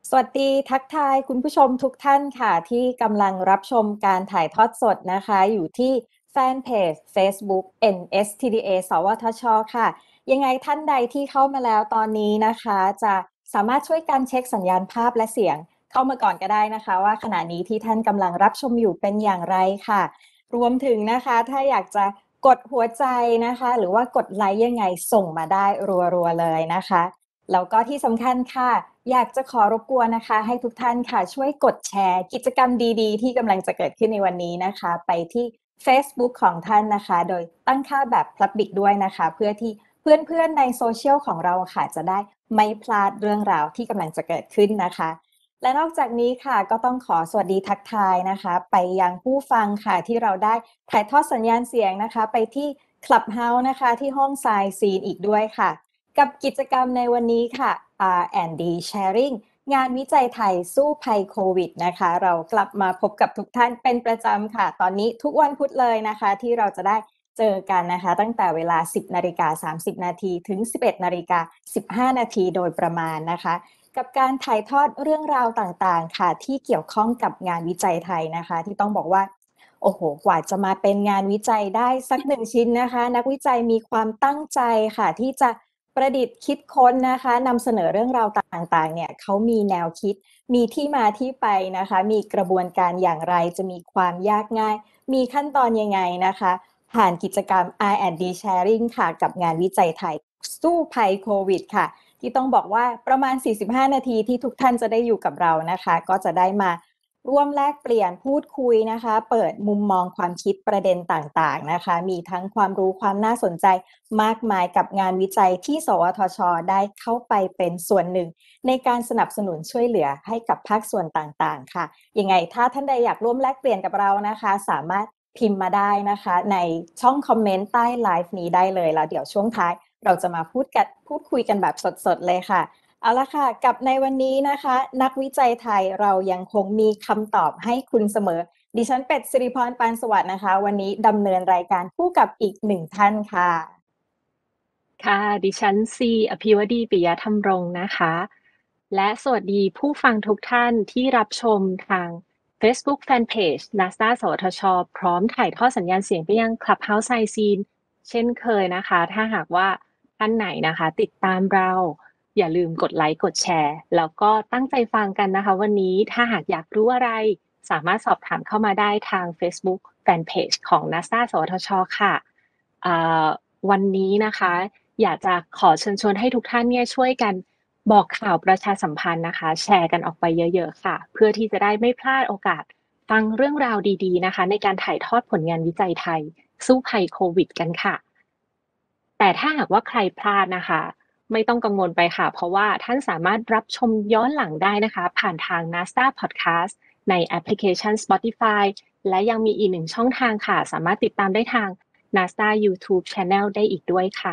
สวัสดีทักทายคุณผู้ชมทุกท่านค่ะที่กำลังรับชมการถ่ายทอดสดนะคะอยู่ที่แฟนเพจ Facebook NSTDA สวทชค่ะยังไงท่านใดที่เข้ามาแล้วตอนนี้นะคะจะสามารถช่วยกันเช็คสัญญาณภาพและเสียงเข้ามาก่อนก็ได้นะคะว่าขณะนี้ที่ท่านกำลังรับชมอยู่เป็นอย่างไรค่ะรวมถึงนะคะถ้าอยากจะกดหัวใจนะคะหรือว่ากดไลค์ยังไงส่งมาได้รัวๆเลยนะคะ แล้วก็ที่สำคัญค่ะอยากจะขอรบกวนนะคะให้ทุกท่านค่ะช่วยกดแชร์กิจกรรมดีๆที่กำลังจะเกิดขึ้นในวันนี้นะคะไปที่เฟซบุ๊กของท่านนะคะโดยตั้งค่าแบบ Public ด้วยนะคะเพื่อที่เพื่อนๆในโซเชียลของเราค่ะจะได้ไม่พลาดเรื่องราวที่กำลังจะเกิดขึ้นนะคะและนอกจากนี้ค่ะก็ต้องขอสวัสดีทักทายนะคะไปยังผู้ฟังค่ะที่เราได้ถ่ายทอดสัญญาณเสียงนะคะไปที่ Clubhouse นะคะที่ห้อง Side Scene อีกด้วยค่ะ กับกิจกรรมในวันนี้ค่ะ R&D Sharing งานวิจัยไทยสู้ภัยโควิดนะคะเรากลับมาพบกับทุกท่านเป็นประจำค่ะตอนนี้ทุกวันพุธเลยนะคะที่เราจะได้เจอกันนะคะตั้งแต่เวลา 10:30 นาทีถึง 11:15 นาทีโดยประมาณนะคะกับการถ่ายทอดเรื่องราวต่างๆค่ะที่เกี่ยวข้องกับงานวิจัยไทยนะคะที่ต้องบอกว่าโอ้โหกว่าจะมาเป็นงานวิจัยได้สักหนึ่งชิ้นนะคะนักวิจัยมีความตั้งใจค่ะที่จะ ประดิษฐ์คิดค้นนะคะนำเสนอเรื่องราวต่างๆเนี่ยเขามีแนวคิดมีที่มาที่ไปนะคะมีกระบวนการอย่างไรจะมีความยากง่ายมีขั้นตอนยังไงนะคะผ่านกิจกรรม R&D Sharing ค่ะกับงานวิจัยไทยสู้ภัยโควิดค่ะที่ต้องบอกว่าประมาณ45นาทีที่ทุกท่านจะได้อยู่กับเรานะคะก็จะได้มาร่วมแลกเปลี่ยนพูดคุยนะคะเปิดมุมมองความคิดประเด็นต่างๆนะคะมีทั้งความรู้ความน่าสนใจ มากมายกับงานวิจัยที่สวทชได้เข้าไปเป็นส่วนหนึ่งในการสนับสนุนช่วยเหลือให้กับภาคส่วนต่างๆค่ะยังไงถ้าท่านใดอยากร่วมแลกเปลี่ยนกับเรานะคะสามารถพิมพ์มาได้นะคะในช่องคอมเมนต์ใต้ไลฟ์นี้ได้เลยแล้วเดี๋ยวช่วงท้ายเราจะมาพูดคุยกันแบบสดๆเลยค่ะเอาละค่ะกับในวันนี้นะคะนักวิจัยไทยเรายังคงมีคำตอบให้คุณเสมอดิฉันเป็ดสิริพรปานสวัสดิ์นะคะวันนี้ดำเนินรายการคู่กับอีกหนึ่งท่านค่ะค่ะดิฉันซีอภิวดีปิยธรรมรงค์นะคะและสวัสดีผู้ฟังทุกท่านที่รับชมทาง Facebook Fanpage NASA สวทชพร้อมถ่ายทอดสัญญาณเสียงไปยัง Clubhouse ไซซีนเช่นเคยนะคะถ้าหากว่าท่านไหนนะคะติดตามเราอย่าลืมกดไลค์กดแชร์แล้วก็ตั้งใจฟังกันนะคะวันนี้ถ้าหากอยากรู้อะไรสามารถสอบถามเข้ามาได้ทาง Facebook Fanpage ของ NASA สวทชค่ะอ่าวันนี้นะคะ อยากจะขอเชิญชวนให้ทุกท่านเนี่ยช่วยกันบอกข่าวประชาสัมพันธ์นะคะแชร์กันออกไปเยอะๆค่ะเพื่อที่จะได้ไม่พลาดโอกาสฟังเรื่องราวดีๆนะคะในการถ่ายทอดผลงานวิจัยไทยสู้ภัยโควิดกันค่ะแต่ถ้าหากว่าใครพลาดนะคะไม่ต้องกังวลไปค่ะเพราะว่าท่านสามารถรับชมย้อนหลังได้นะคะผ่านทาง NASA Podcast ในแอปพลิเคชัน Spotify และยังมีอีกหนึ่งช่องทางค่ะสามารถติดตามได้ทาง NASA YouTube Channel ได้อีกด้วยค่ะ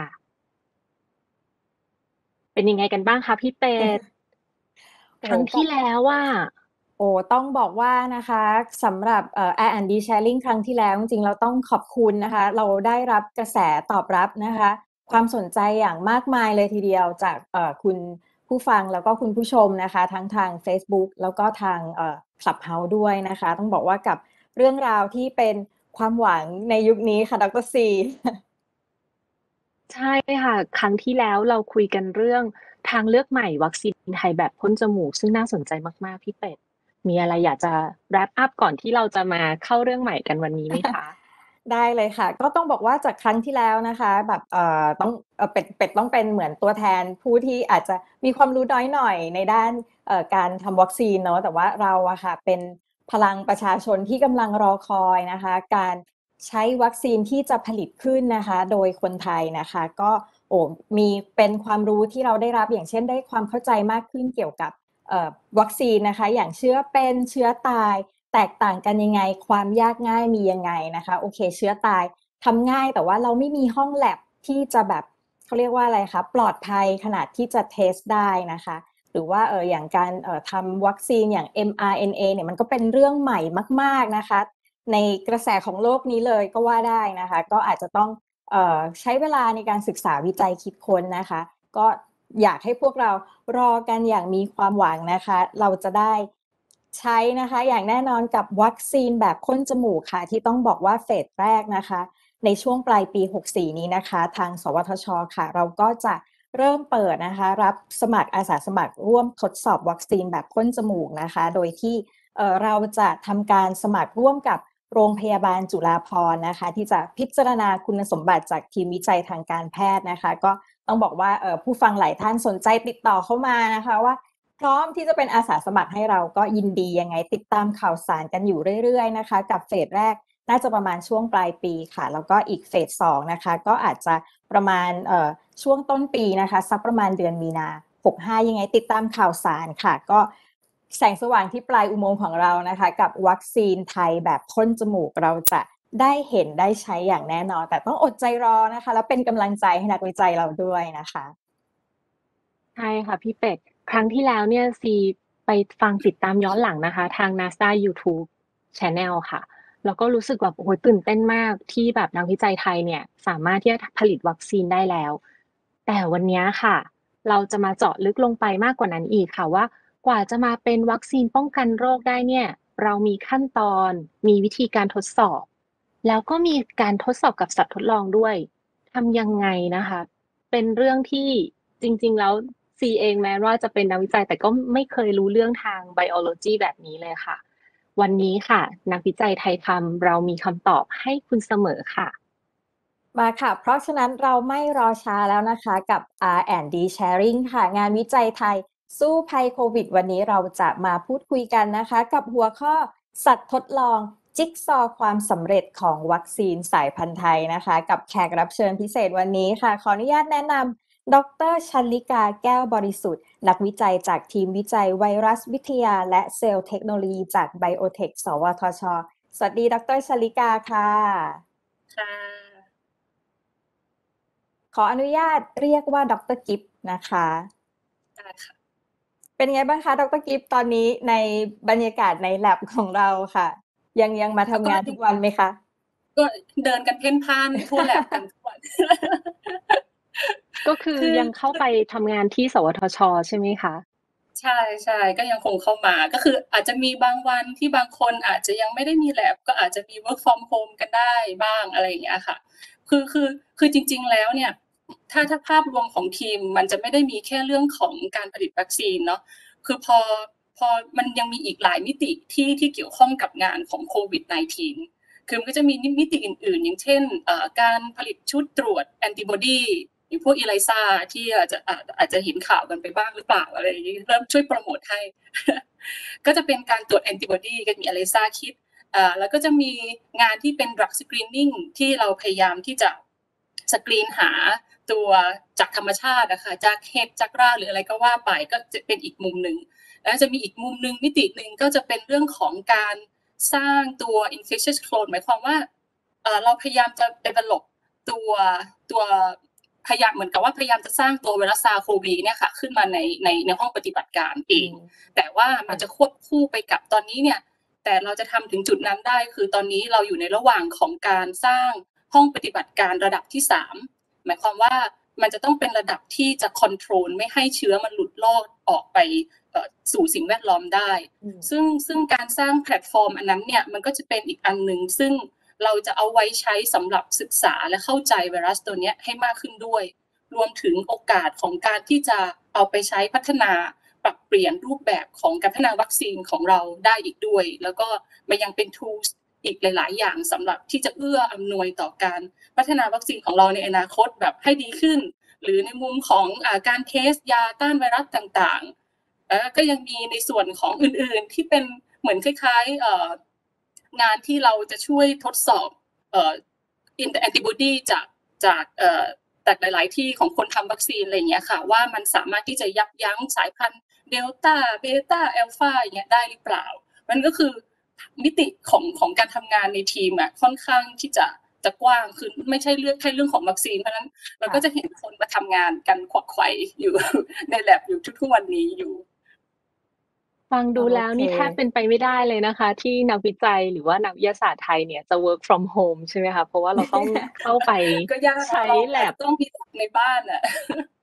เป็นยังไงกันบ้างคะพี่เป็ดโอ้โฮก็ครั้งที่แล้วอะโอ้ต้องบอกว่านะคะสำหรับR&D Sharing ครั้งที่แล้วจริงๆเราต้องขอบคุณนะคะเราได้รับกระแสตอบรับนะคะความสนใจอย่างมากมายเลยทีเดียวจากคุณผู้ฟังแล้วก็คุณผู้ชมนะคะทั้งทางเฟซบุ๊กแล้วก็ทางClubhouse ด้วยนะคะต้องบอกว่ากับเรื่องราวที่เป็นความหวังในยุคนี้ค่ะดรซีใช่ค่ะครั้งที่แล้วเราคุยกันเรื่องทางเลือกใหม่วัคซีนไทยแบบพ่นจมูกซึ่งน่าสนใจมากๆพี่เป็ดมีอะไรอยากจะ wrap up ก่อนที่เราจะมาเข้าเรื่องใหม่กันวันนี้ไหมคะได้เลยค่ะก็ต้องบอกว่าจากครั้งที่แล้วนะคะแบบต้องเป็ดต้องเป็นเหมือนตัวแทนผู้ที่อาจจะมีความรู้น้อยหน่อยในด้านการทำวัคซีนเนาะแต่ว่าเราอะค่ะเป็นพลังประชาชนที่กำลังรอคอยนะคะการใช้วัคซีนที่จะผลิตขึ้นนะคะโดยคนไทยนะคะก็โอ้มีเป็นความรู้ที่เราได้รับอย่างเช่นได้ความเข้าใจมากขึ้นเกี่ยวกับวัคซีนนะคะอย่างเชื้อเป็นเชื้อตาย แตกต่างกันยังไงความยากง่ายมียังไงนะคะโอเคเชื้อตายทำง่ายแต่ว่าเราไม่มีห้องแลบที่จะแบบเขาเรียกว่าอะไรคะปลอดภัยขนาดที่จะเทสได้นะคะหรือว่าอย่างการทำวัคซีนอย่าง mRNA เนี่ยมันก็เป็นเรื่องใหม่มากๆนะคะในกระแสของโลกนี้เลยก็ว่าได้นะคะก็อาจจะต้องใช้เวลาในการศึกษาวิจัยคิดค้นนะคะก็อยากให้พวกเรารอกันอย่างมีความหวังนะคะเราจะได้ใช้นะคะอย่างแน่นอนกับวัคซีนแบบพ่นจมูกค่ะที่ต้องบอกว่าเฟสแรกนะคะในช่วงปลายปี64นี้นะคะทางสวทชค่ะเราก็จะเริ่มเปิดนะคะรับสมัครอาสาสมัครร่วมทดสอบวัคซีนแบบพ่นจมูกนะคะโดยที่เราจะทำการสมัครร่วมกับโรงพยาบาลจุฬาภรณ์นะคะที่จะพิจารณาคุณสมบัติจากทีมวิจัยทางการแพทย์นะคะก็ต้องบอกว่าผู้ฟังหลายท่านสนใจติดต่อเข้ามานะคะว่าพร้อมที่จะเป็นอาสาสมัครให้เราก็ยินดียังไงติดตามข่าวสารกันอยู่เรื่อยๆนะคะกับเฟสแรกน่าจะประมาณช่วงปลายปีค่ะแล้วก็อีกเฟส2นะคะก็อาจจะประมาณช่วงต้นปีนะคะสักประมาณเดือนมีนา65ยังไงติดตามข่าวสารค่ะก็แสงสว่างที่ปลายอุโมงค์ของเรานะคะกับวัคซีนไทยแบบพ่นจมูกเราจะได้เห็นได้ใช้อย่างแน่นอนแต่ต้องอดใจรอนะคะแล้วเป็นกำลังใจให้นักวิจัยเราด้วยนะคะใช่ค่ะพี่เป็ดครั้งที่แล้วเนี่ยซีไปฟังติดตามย้อนหลังนะคะทาง NASA YouTube Channel ค่ะแล้วก็รู้สึกแบบโอ้โหตื่นเต้นมากที่แบบนักวิจัยไทยเนี่ยสามารถที่จะผลิตวัคซีนได้แล้วแต่วันนี้ค่ะเราจะมาเจาะลึกลงไปมากกว่านั้นอีกค่ะว่ากว่าจะมาเป็นวัคซีนป้องกันโรคได้เนี่ยเรามีขั้นตอนมีวิธีการทดสอบแล้วก็มีการทดสอบกับสัตว์ทดลองด้วยทำยังไงนะคะ เป็นเรื่องที่จริงๆแล้วซีเองแม้ว่าจะเป็นนักวิจัยแต่ก็ไม่เคยรู้เรื่องทางไบโอโลจีแบบนี้เลยค่ะวันนี้ค่ะนักวิจัยไทยทำเรามีคำตอบให้คุณเสมอค่ะมาค่ะเพราะฉะนั้นเราไม่รอช้าแล้วนะคะกับ R&D Sharing ค่ะงานวิจัยไทยสู้ภัยโควิดวันนี้เราจะมาพูดคุยกันนะคะกับหัวข้อสัตว์ทดลองจิ๊กซอว์ความสำเร็จของวัคซีนสายพันธุ์ไทยนะคะกับแขกรับเชิญพิเศษวันนี้ค่ะขออนุญาตแนะนำดรชันลิกาแก้วบริสุทธิ์นักวิจัยจากทีมวิจัยไวรัสวิทยาและเซลล์เทคโนโลยีจากไบโอเทคสวทชสวัสดีดรชันลิกาค่ะค่ะขออนุญาตเรียกว่าดรกิฟต์นะคะได้ค่ะเป็นไงบ้างคะดรกิฟต์ตอนนี้ในบรรยากาศใน lab ของเราค่ะยังมาทำงานทุกวันไหมคะก็เดินกันเพ่นพ่านทั่วแลบกันทุกวันก็คือคือยังเข้าไปทำงานที่สวทชใช่ไหมคะใช่ๆก็ยังคงเข้ามาก็คืออาจจะมีบางวันที่บางคนอาจจะยังไม่ได้มี lab ก็อาจจะมี work from home กันได้บ้างอะไรอย่างเงี้ยค่ะคือจริงๆแล้วเนี่ยถ้าภาพรวมของทีมมันจะไม่ได้มีแค่เรื่องของการผลิตวัคซีนเนาะคือพอมันยังมีอีกหลายมิติที่เกี่ยวข้องกับงานของ COVID-19 คือมันก็จะมีมิติอื่นๆอย่างเช่นการผลิตชุดตรวจแอนติบอดีอย่างพวก ELISA ที่อาจจะเห็นข่าวกันไปบ้างหรือเปล่าอะไรอย่างงี้เริ่มช่วยโปรโมตให้ ก็จะเป็นการตรวจแอนติบอดีก็มี ELISA kit แล้วก็จะมีงานที่เป็น drug screening ที่เราพยายามที่จะสกรีนหาตัวจากธรรมชาติอะค่ะจากเห็ดจากราหรืออะไรก็ว่าไปก็จะเป็นอีกมุมหนึ่งแล้วจะมีอีกมุมหนึ่งมิติหนึ่งก็จะเป็นเรื่องของการสร้างตัว infectious clone หมายความว่าเราพยายามจะ develop ตัวตัวพยายามเหมือนกับว่าพยายามจะสร้างตัวไวรัสซาโควีเนี่ยค่ะขึ้นมาในห้องปฏิบัติการเองแต่ว่ามันจะควบคู่ไปกับตอนนี้เนี่ยแต่เราจะทำถึงจุดนั้นได้คือตอนนี้เราอยู่ในระหว่างของการสร้างห้องปฏิบัติการระดับที่3หมายความว่ามันจะต้องเป็นระดับที่จะคอนโทรลไม่ให้เชื้อมันหลุดลอดออกไปสู่สิ่งแวดล้อมได้ซึ่งการสร้างแพลตฟอร์มอันนั้นเนี่ยมันก็จะเป็นอีกอันหนึ่งซึ่งเราจะเอาไว้ใช้สำหรับศึกษาและเข้าใจไวรัสตัวนี้ให้มากขึ้นด้วยรวมถึงโอกาสของการที่จะเอาไปใช้พัฒนาปรับเปลี่ยนรูปแบบของการพัฒนาวัคซีนของเราได้อีกด้วยแล้วก็มันยังเป็น tools อีกหลายๆอย่างสำหรับที่จะเอื้ออำนวยต่อการพัฒนาวัคซีนของเราในอนาคตแบบให้ดีขึ้นหรือในมุมของการเทสยาต้านไวรัสต่างๆก็ยังมีในส่วนของอื่นๆที่เป็นเหมือนคล้ายๆงานที่เราจะช่วยทดสอบแอนติบอดีจากหลายๆที่ของคนทำวัคซีนอะไรอย่างเงี้ยค่ะว่ามันสามารถที่จะยับยั้งสายพันธุ์เดลต้าเบต้าอัลฟาอย่างเงี้ยได้หรือเปล่ามันก็คือมิติของการทำงานในทีมอ่ะค่อนข้างที่จะกว้างคือไม่ใช่แค่เรื่องของวัคซีนเพราะนั้นเราก็จะเห็นคนมาทำงานกันขวักไขว่อยู่ ในแลบอยู่ทุกวันนี้อยู่ฟังดูโอแล้วเคนี่แทบเป็นไปไม่ได้เลยนะคะที่นักวิจัยหรือว่านักวิทยาศาสตร์ไทยเนี่ยจะ work from home ใช่ไหมคะเพราะว่าเราต้องเข้าไปก็ยากใช้เราอาจ lab จะต้องมีในบ้านอ่ะ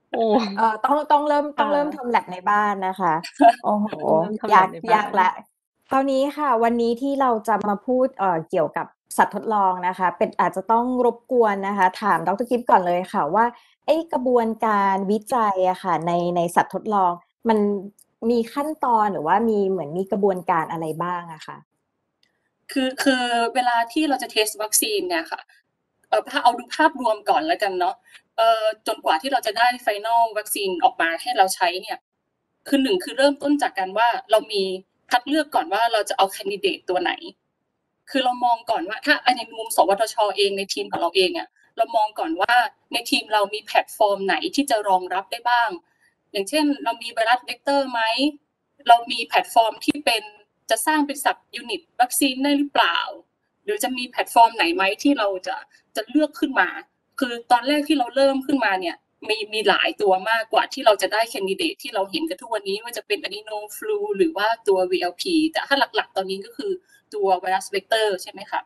โอ้ต้องเริ่มค่ะทำแลบในบ้านนะคะ โอ้โหต้องเริ่มทำอยา lab กในอยาบ้าก นละ คราวนี้ค่ะ วันนี้ที่เราจะมาพูดเกี่ยวกับสัตว์ทดลองนะคะ อาจจะต้องรบกวนนะคะ ถามดร. กิฟต์ก่อนเลยค่ะว่าไอ้กระบวนการวิจัยอะค่ะในสัตว์ทดลองมันมีขั้นตอนหรือว่ามีกระบวนการอะไรบ้างอะคะ? คือเวลาที่เราจะ test วัคซีนเนี่ยค่ะถ้าเอาดูภาพรวมก่อนแล้วกันเนาะจนกว่าที่เราจะได้ final วัคซีนออกมาให้เราใช้เนี่ยคือ1คือเริ่มต้นจากการว่าเรามีคัดเลือกก่อนว่าเราจะเอา candidate ตัวไหนคือเรามองก่อนว่าถ้าในมุมสวทช.เองในทีมของเราเองอะเรามองก่อนว่าในทีมเรามีแพลตฟอร์มไหนที่จะรองรับได้บ้างอย่างเช่นเรามีไวรัสเวกเตอร์ไหมเรามีแพลตฟอร์มที่จะสร้างเป็น sub unit วัคซีนได้หรือเปล่าหรือจะมีแพลตฟอร์มไหนไหมที่เราจะเลือกขึ้นมาคือตอนแรกที่เราเริ่มขึ้นมาเนี่ยมีหลายตัวมากกว่าที่เราจะได้ candidate ที่เราเห็นกันทุกวันนี้ว่าจะเป็น Adeno Flu หรือว่าตัว VLP แต่ถ้าหลักๆตอนนี้ก็คือตัวไวรัสเวกเตอร์ใช่ไหมคะ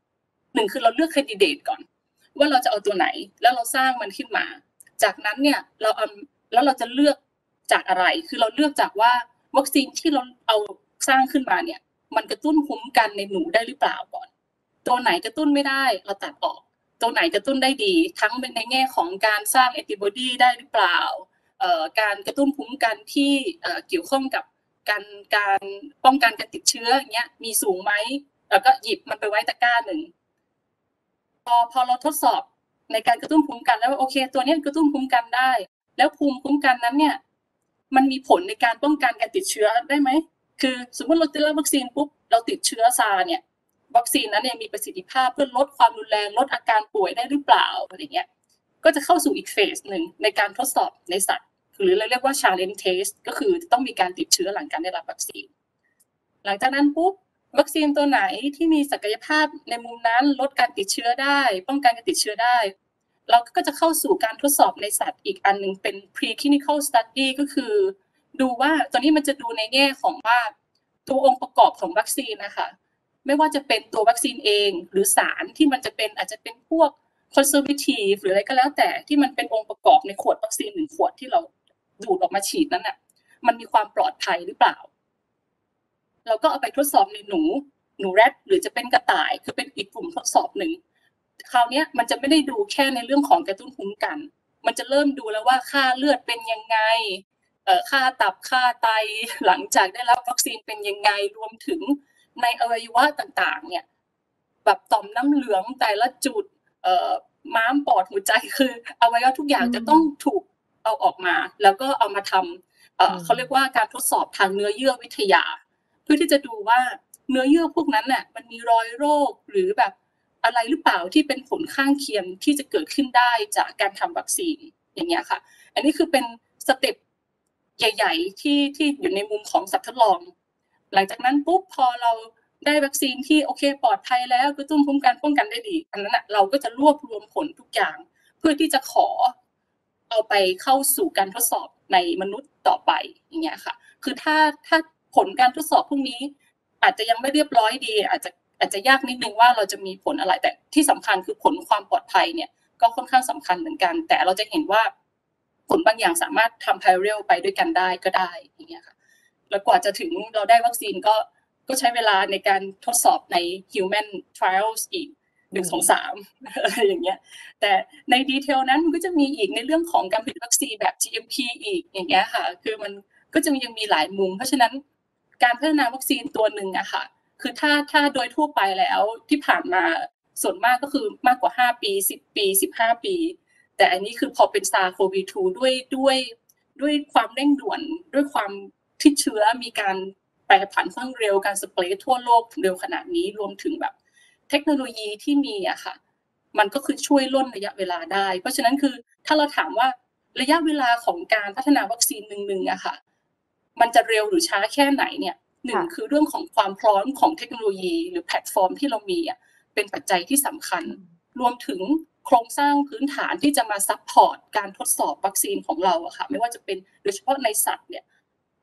1คือเราเลือก candidate ก่อนว่าเราจะเอาตัวไหนแล้วเราสร้างมันขึ้นมาจากนั้นเนี่ยแล้วเราจะเลือกจากอะไรคือเราเลือกจากว่าวัคซีนที่เราเอาสร้างขึ้นมาเนี่ยมันกระตุ้นภูมิคุ้มกันในหนูได้หรือเปล่าก่อนตัวไหนกระตุ้นไม่ได้เราตัดออกตัวไหนกระตุ้นได้ดีทั้งในแง่ของการสร้างแอนติบอดีได้หรือเปล่าการกระตุ้นภูมิคุ้มกันที่เกี่ยวข้องกับการป้องกันการติดเชื้ออย่างเงี้ยมีสูงไหมแล้วก็หยิบมันไปไว้ตะกร้าหนึ่งพอเราทดสอบในการกระตุ้นภูมิคุ้มกันแล้วว่าโอเคตัวนี้กระตุ้นภูมิคุ้มกันได้แล้วภูมิคุ้มกันนั้นเนี่ยมันมีผลในการป้องกันการติดเชื้อได้ไหมคือสมมุติเราได้รับวัคซีนปุ๊บเราติดเชื้อซาร์เนี่ยวัคซีนนั้นเนี่ยมีประสิทธิภาพเพื่อลดความรุนแรงลดอาการป่วยได้หรือเปล่าอะไรเงี้ยก็จะเข้าสู่อีกเฟสหนึ่งในการทดสอบในสัตว์หรือเราเรียกว่า challenge test ก็คือต้องมีการติดเชื้อหลังการได้รับวัคซีนหลังจากนั้นปุ๊บวัคซีนตัวไหนที่มีศักยภาพในมุมนั้นลดการติดเชื้อได้ป้องกันการติดเชื้อได้เราก็จะเข้าสู่การทดสอบในสัตว์อีกอันนึงเป็น preclinical study ก็คือดูว่าตอนนี้มันจะดูในแง่ของว่าตัวองค์ประกอบของวัคซีนนะคะไม่ว่าจะเป็นตัววัคซีนเองหรือสารที่มันจะเป็นอาจจะเป็นพวก conservative หรืออะไรก็แล้วแต่ที่มันเป็นองค์ประกอบในขวดวัคซีน1ขวดที่เราดูดออกมาฉีดนั้นน่ะมันมีความปลอดภัยหรือเปล่าเราก็เอาไปทดสอบในหนูแรดหรือจะเป็นกระต่ายคือเป็นอีกกลุ่มทดสอบหนึ่งคราวนี้มันจะไม่ได้ดูแค่ในเรื่องของกระตุ้นภูมิคุ้มกันมันจะเริ่มดูแล้วว่าค่าเลือดเป็นยังไงค่าตับค่าไตหลังจากได้รับวัคซีนเป็นยังไงรวมถึงในอวัยวะต่างๆเนี่ยแบบต่อมน้ำเหลืองแต่ละจุดม้ามปอดหัวใจคืออวัยวะทุกอย่างจะต้องถูกเอาออกมาแล้วก็เอามาทำเขาเรียกว่าการทดสอบทางเนื้อเยื่อวิทยาเพื่อที่จะดูว่าเนื้อเยื่อพวกนั้นน่ะมันมีรอยโรคหรือแบบอะไรหรือเปล่าที่เป็นผลข้างเคียงที่จะเกิดขึ้นได้จากการทำวัคซีนอย่างเงี้ยค่ะอันนี้คือเป็นสเต็ปใหญ่ๆที่อยู่ในมุมของสัตว์ทดลองหลังจากนั้นปุ๊บพอเราได้วัคซีนที่โอเคปลอดภัยแล้วกระตุ้นภูมิคุ้มกันป้องกันได้ดีอันนั้นน่ะเราก็จะรวบรวมผลทุกอย่างเพื่อที่จะขอเอาไปเข้าสู่การทดสอบในมนุษย์ต่อไปอย่างเงี้ยค่ะคือถ้าผลการทดสอบพวกนี้อาจจะยังไม่เรียบร้อยดีอาจจะยากนิดนึงว่าเราจะมีผลอะไรแต่ที่สำคัญคือผลความปลอดภัยเนี่ยก็ค่อนข้างสำคัญเหมือนกันแต่เราจะเห็นว่าผลบางอย่างสามารถทำ parallel ไปด้วยกันได้ก็ได้อย่างเงี้ยค่ะแล้วกว่าจะถึงเราได้วัคซีนก็ใช้เวลาในการทดสอบใน human trials อีก1 2 3อะไรอย่างเงี้ยแต่ในดีเทลนั้นมันก็จะมีอีกในเรื่องของการผลิตวัคซีนแบบ GMP อีกอย่างเงี้ยค่ะคือมันก็จะยังมีหลายมุมเพราะฉะนั้นการพัฒนาวัคซีนตัวหนึ่งอะค่ะคือถ้าโดยทั่วไปแล้วที่ผ่านมาส่วนมากก็คือมากกว่า5ปี10ปี15ปีแต่อันนี้คือพอเป็น SARS-CoV-2 ด้วยความเร่งด่วนด้วยความที่เชื้อมีการแปรผันค่อนข้างเร็วการสเปรดทั่วโลกเร็วขนาดนี้รวมถึงแบบเทคโนโลยีที่มีอะค่ะมันก็คือช่วยล่นระยะเวลาได้เพราะฉะนั้นคือถ้าเราถามว่าระยะเวลาของการพัฒนาวัคซีนหนึ่งๆอะค่ะมันจะเร็วหรือช้าแค่ไหนเนี่ย1คือเรื่องของความพร้อมของเทคโนโลยีหรือแพลตฟอร์มที่เรามีอะเป็นปัจจัยที่สำคัญรวมถึงโครงสร้างพื้นฐานที่จะมาซัพพอร์ตการทดสอบวัคซีนของเราอะค่ะไม่ว่าจะเป็นโดยเฉพาะในสัตว์เนี่ย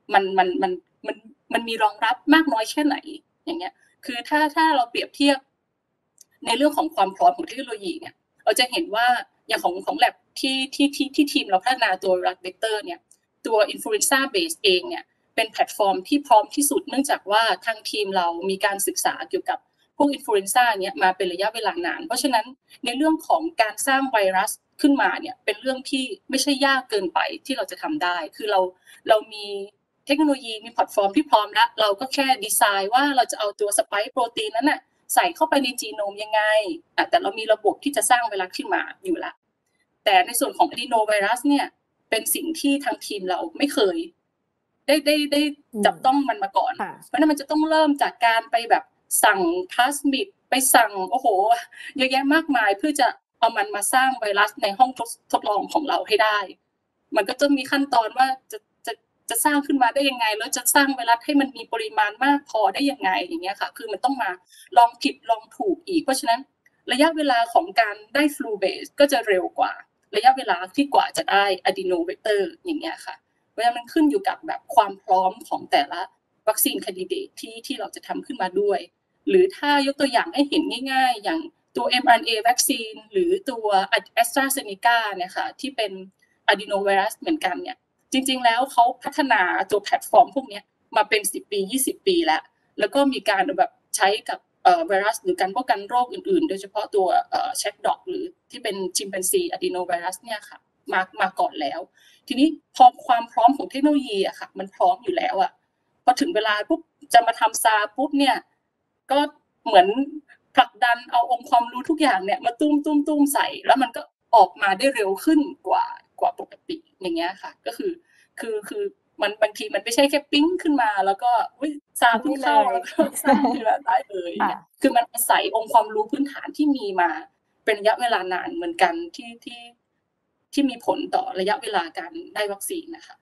มันมีรองรับมากน้อยแค่ไหนอย่างเงี้ยคือถ้าเราเปรียบเทียบในเรื่องของความพร้อมของเทคโนโลยีเนี่ยเราจะเห็นว่าอย่างของ lab ที่ทีมเราพัฒนาตัวไวรัสเวกเตอร์เนี่ยตัว influenza base เองเนี่ยเป็นแพลตฟอร์มที่พร้อมที่สุดเนื่องจากว่าทางทีมเรามีการศึกษาเกี่ยวกับพวกอินฟลูเอนซ่าเนี่ยมาเป็นระยะเวลานานเพราะฉะนั้นในเรื่องของการสร้างไวรัสขึ้นมาเนี่ยเป็นเรื่องที่ไม่ใช่ยากเกินไปที่เราจะทำได้คือเรามีเทคโนโลยีมีแพลตฟอร์มที่พร้อมแล้วเราก็แค่ดีไซน์ว่าเราจะเอาตัวสไปค์โปรตีนนั้นน่ะใส่เข้าไปในจีโนมยังไงแต่เรามีระบบที่จะสร้างไวรัสขึ้นมาอยู่แล้วแต่ในส่วนของอะดีโนไวรัสเนี่ยเป็นสิ่งที่ทางทีมเราไม่เคยได้จับต้องมันมาก่อนเพราะนั้นมันจะต้องเริ่มจากการไปแบบสั่งพลาสมิดไปสั่งโอ้โหเยอะแยะมากมายเพื่อจะเอามันมาสร้างไวรัสในห้องทดลองของเราให้ได้มันก็จะมีขั้นตอนว่าจะสร้างขึ้นมาได้ยังไงแล้วจะสร้างไวรัสให้มันมีปริมาณมากพอได้ยังไงอย่างเงี้ยค่ะคือมันต้องมาลองผิดลองถูกอีกเพราะฉะนั้นระยะเวลาของการได้ฟลูเบสก็จะเร็วกว่าระยะเวลาที่กว่าจะได้อะดีโนเวกเตอร์อย่างเงี้ยค่ะเพราะฉะนั้นมันขึ้นอยู่กับแบบความพร้อมของแต่ละวัคซีนแคนดิเดตที่เราจะทำขึ้นมาด้วยหรือถ้ายกตัวอย่างให้เห็นง่ายๆอย่างตัว mRNA วัคซีนหรือตัว AstraZeneca เนี่ยค่ะที่เป็น adenovirus เหมือนกันเนี่ยจริงๆแล้วเขาพัฒนาตัวแพลตฟอร์มพวกนี้มาเป็น10ปี20ปีแล้วก็มีการแบบใช้กับไวรัสหรือการป้องกันโรคอื่นๆโดยเฉพาะตัวแชทด็อกหรือที่เป็นชิมแปนซีอะดีโนไวรัสเนี่ยค่ะมาก่อนแล้วทีนี้พอความพร้อมของเทคโนโลยีอะค่ะมันพร้อมอยู่แล้วอะพอถึงเวลาปุ๊บจะมาทำซาปุ๊บเนี่ยก็เหมือนผลักดันเอาองค์ความรู้ทุกอย่างเนี่ยมาตุ้มใส่แล้วมันก็ออกมาได้เร็วขึ้นกว่าปกติอย่างเงี้ยค่ะก็คือมันบางทีมันไม่ใช่แค่ปิ๊งขึ้นมาแล้วก็ซาเพิ่งเข้าแล้วก็สร้างขึ้นมาได้เลยคือมันอาศัยองค์ความรู้พื้นฐานที่มีมาเป็นระยะเวลานานเหมือนกันที่มีผลต่อระยะเวลาการได้วัคซีนนะคะ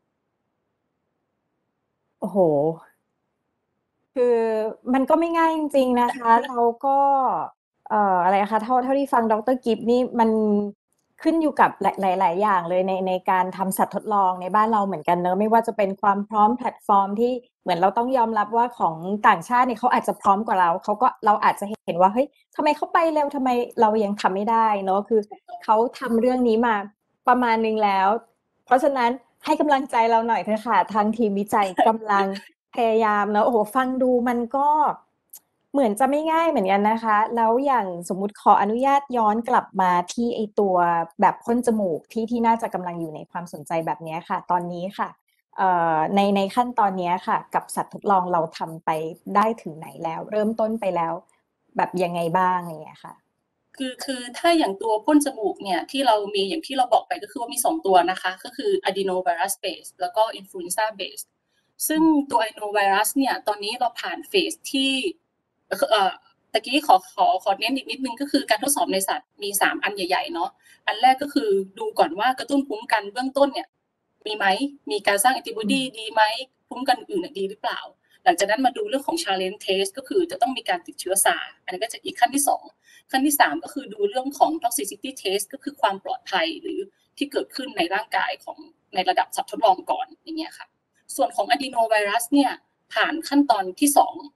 โอ้โหคือมันก็ไม่ง่ายจริงๆนะคะเราก็อะไรนะคะเท่าที่ฟังดร.กิฟต์นี่มันขึ้นอยู่กับหลายๆอย่างเลยในการทำสัตว์ทดลองในบ้านเราเหมือนกันเนอะไม่ว่าจะเป็นความพร้อมแพลตฟอร์มที่เหมือนเราต้องยอมรับว่าของต่างชาติเนี่ยเขาอาจจะพร้อมกว่าเราอาจจะเห็นว่าเฮ้ยทำไมเขาไปเร็วทำไมเรายังทำไม่ได้เนอะคือเขาทำเรื่องนี้มาประมาณนึงแล้วเพราะฉะนั้นให้กำลังใจเราหน่อยเถอะค่ะทางทีมวิจัยกำลังพยายามแล้วโอ้โหฟังดูมันก็เหมือนจะไม่ง่ายเหมือนกันนะคะแล้วอย่างสมมุติขออนุญาตย้อนกลับมาที่ไอตัวแบบพ่นจมูกที่น่าจะกำลังอยู่ในความสนใจแบบนี้ค่ะตอนนี้ค่ะในขั้นตอนนี้ค่ะกับสัตว์ทดลองเราทำไปได้ถึงไหนแล้วเริ่มต้นไปแล้วแบบยังไงบ้างอย่างเงี้ยค่ะคือถ้าอย่างตัวพ่นจมูกเนี่ยที่เรามีอย่างที่เราบอกไปก็คือว่ามี2ตัวนะคะก็คือ adenovirus base แล้วก็ influenza base ซึ่งตัว adenovirus เนี่ยตอนนี้เราผ่านเฟสที่ตะกี้ขอเน้นอีกนิดนึงก็คือการทดสอบในสัตว์มี3อันใหญ่ๆเนาะอันแรกก็คือดูก่อนว่ากระตุ้นภูมิคุ้มกันเบื้องต้นเนี่ยมีไหมมีการสร้างแอนติบอดีดีไหมภูมิคุ้มกันอื่นดีหรือเปล่าหลังจากนั้นมาดูเรื่องของ challenge test ก็คือจะต้องมีการติดเชื้อซาอันนี้ก็จะอีกขั้นที่2ขั้นที่3ก็คือดูเรื่องของ toxicity test ก็คือความปลอดภัยหรือที่เกิดขึ้นในร่างกายของในระดับสัตว์ทดลองก่อนอย่างเงี้ยค่ะส่วนของ adenovirus เนี่ยผ่านขั้นตอนที่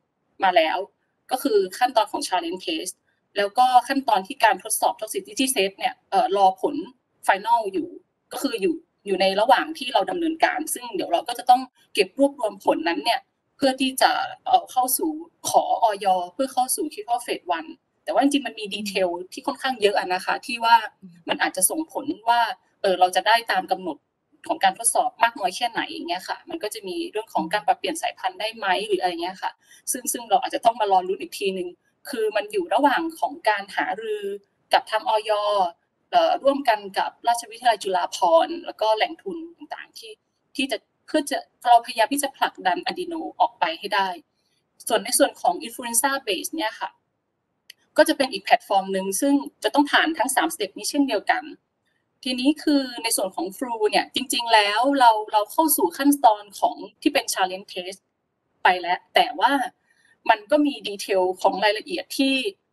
2มาแล้วก็คือขั้นตอนของ challenge test แล้วก็ขั้นตอนที่การทดสอบ toxicity test เนี่ยรอผล final อยู่ก็คืออยู่ในระหว่างที่เราดำเนินการซึ่งเดี๋ยวเราก็จะต้องเก็บรวบรวมผลนั้นเนี่ยเพื่อที่จะเข้าสู่ขออย.เพื่อเข้าสู่ clinical phase 1แต่ว่าจริงๆมันมีดีเทลที่ค่อนข้างเยอะนะคะที่ว่ามันอาจจะส่งผลว่าเราจะได้ตามกำหนดของการทดสอบมากน้อยแค่ไหนอย่างเงี้ยค่ะมันก็จะมีเรื่องของการปรับเปลี่ยนสายพันธุ์ได้ไหมหรืออะไรเงี้ยค่ะซึ่งเราอาจจะต้องมารอลุ้นอีกทีนึงคือมันอยู่ระหว่างของการหารือกับทางอย.ร่วมกันกับราชวิทยาลัยจุฬาภรณ์แล้วก็แหล่งทุนต่างๆที่จะเพื่อจะเราพยายามที่จะผลักดันอะดีโนออกไปให้ได้ส่วนในส่วนของ influenza base เนี่ยค่ะก็จะเป็นอีกแพลตฟอร์มหนึ่งซึ่งจะต้องผ่านทั้ง3สเต็ปนี้เช่นเดียวกันทีนี้คือในส่วนของ flu เนี่ยจริงๆแล้วเราเข้าสู่ขั้นตอนของที่เป็น challenge test ไปแล้วแต่ว่ามันก็มีดีเทลของรายละเอียดที่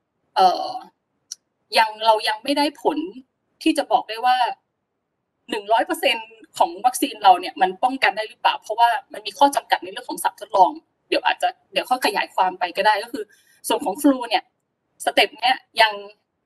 เรายังไม่ได้ผลที่จะบอกได้ว่า 100% ของวัคซีนเราเนี่ยมันป้องกันได้หรือเปล่าเพราะว่ามันมีข้อจำกัดในเรื่องของสัตว์ทดลองเดี๋ยวค่อยขยายความไปก็ได้ก็คือส่วนของฟลูเนี่ยสเต็ปเนี้ย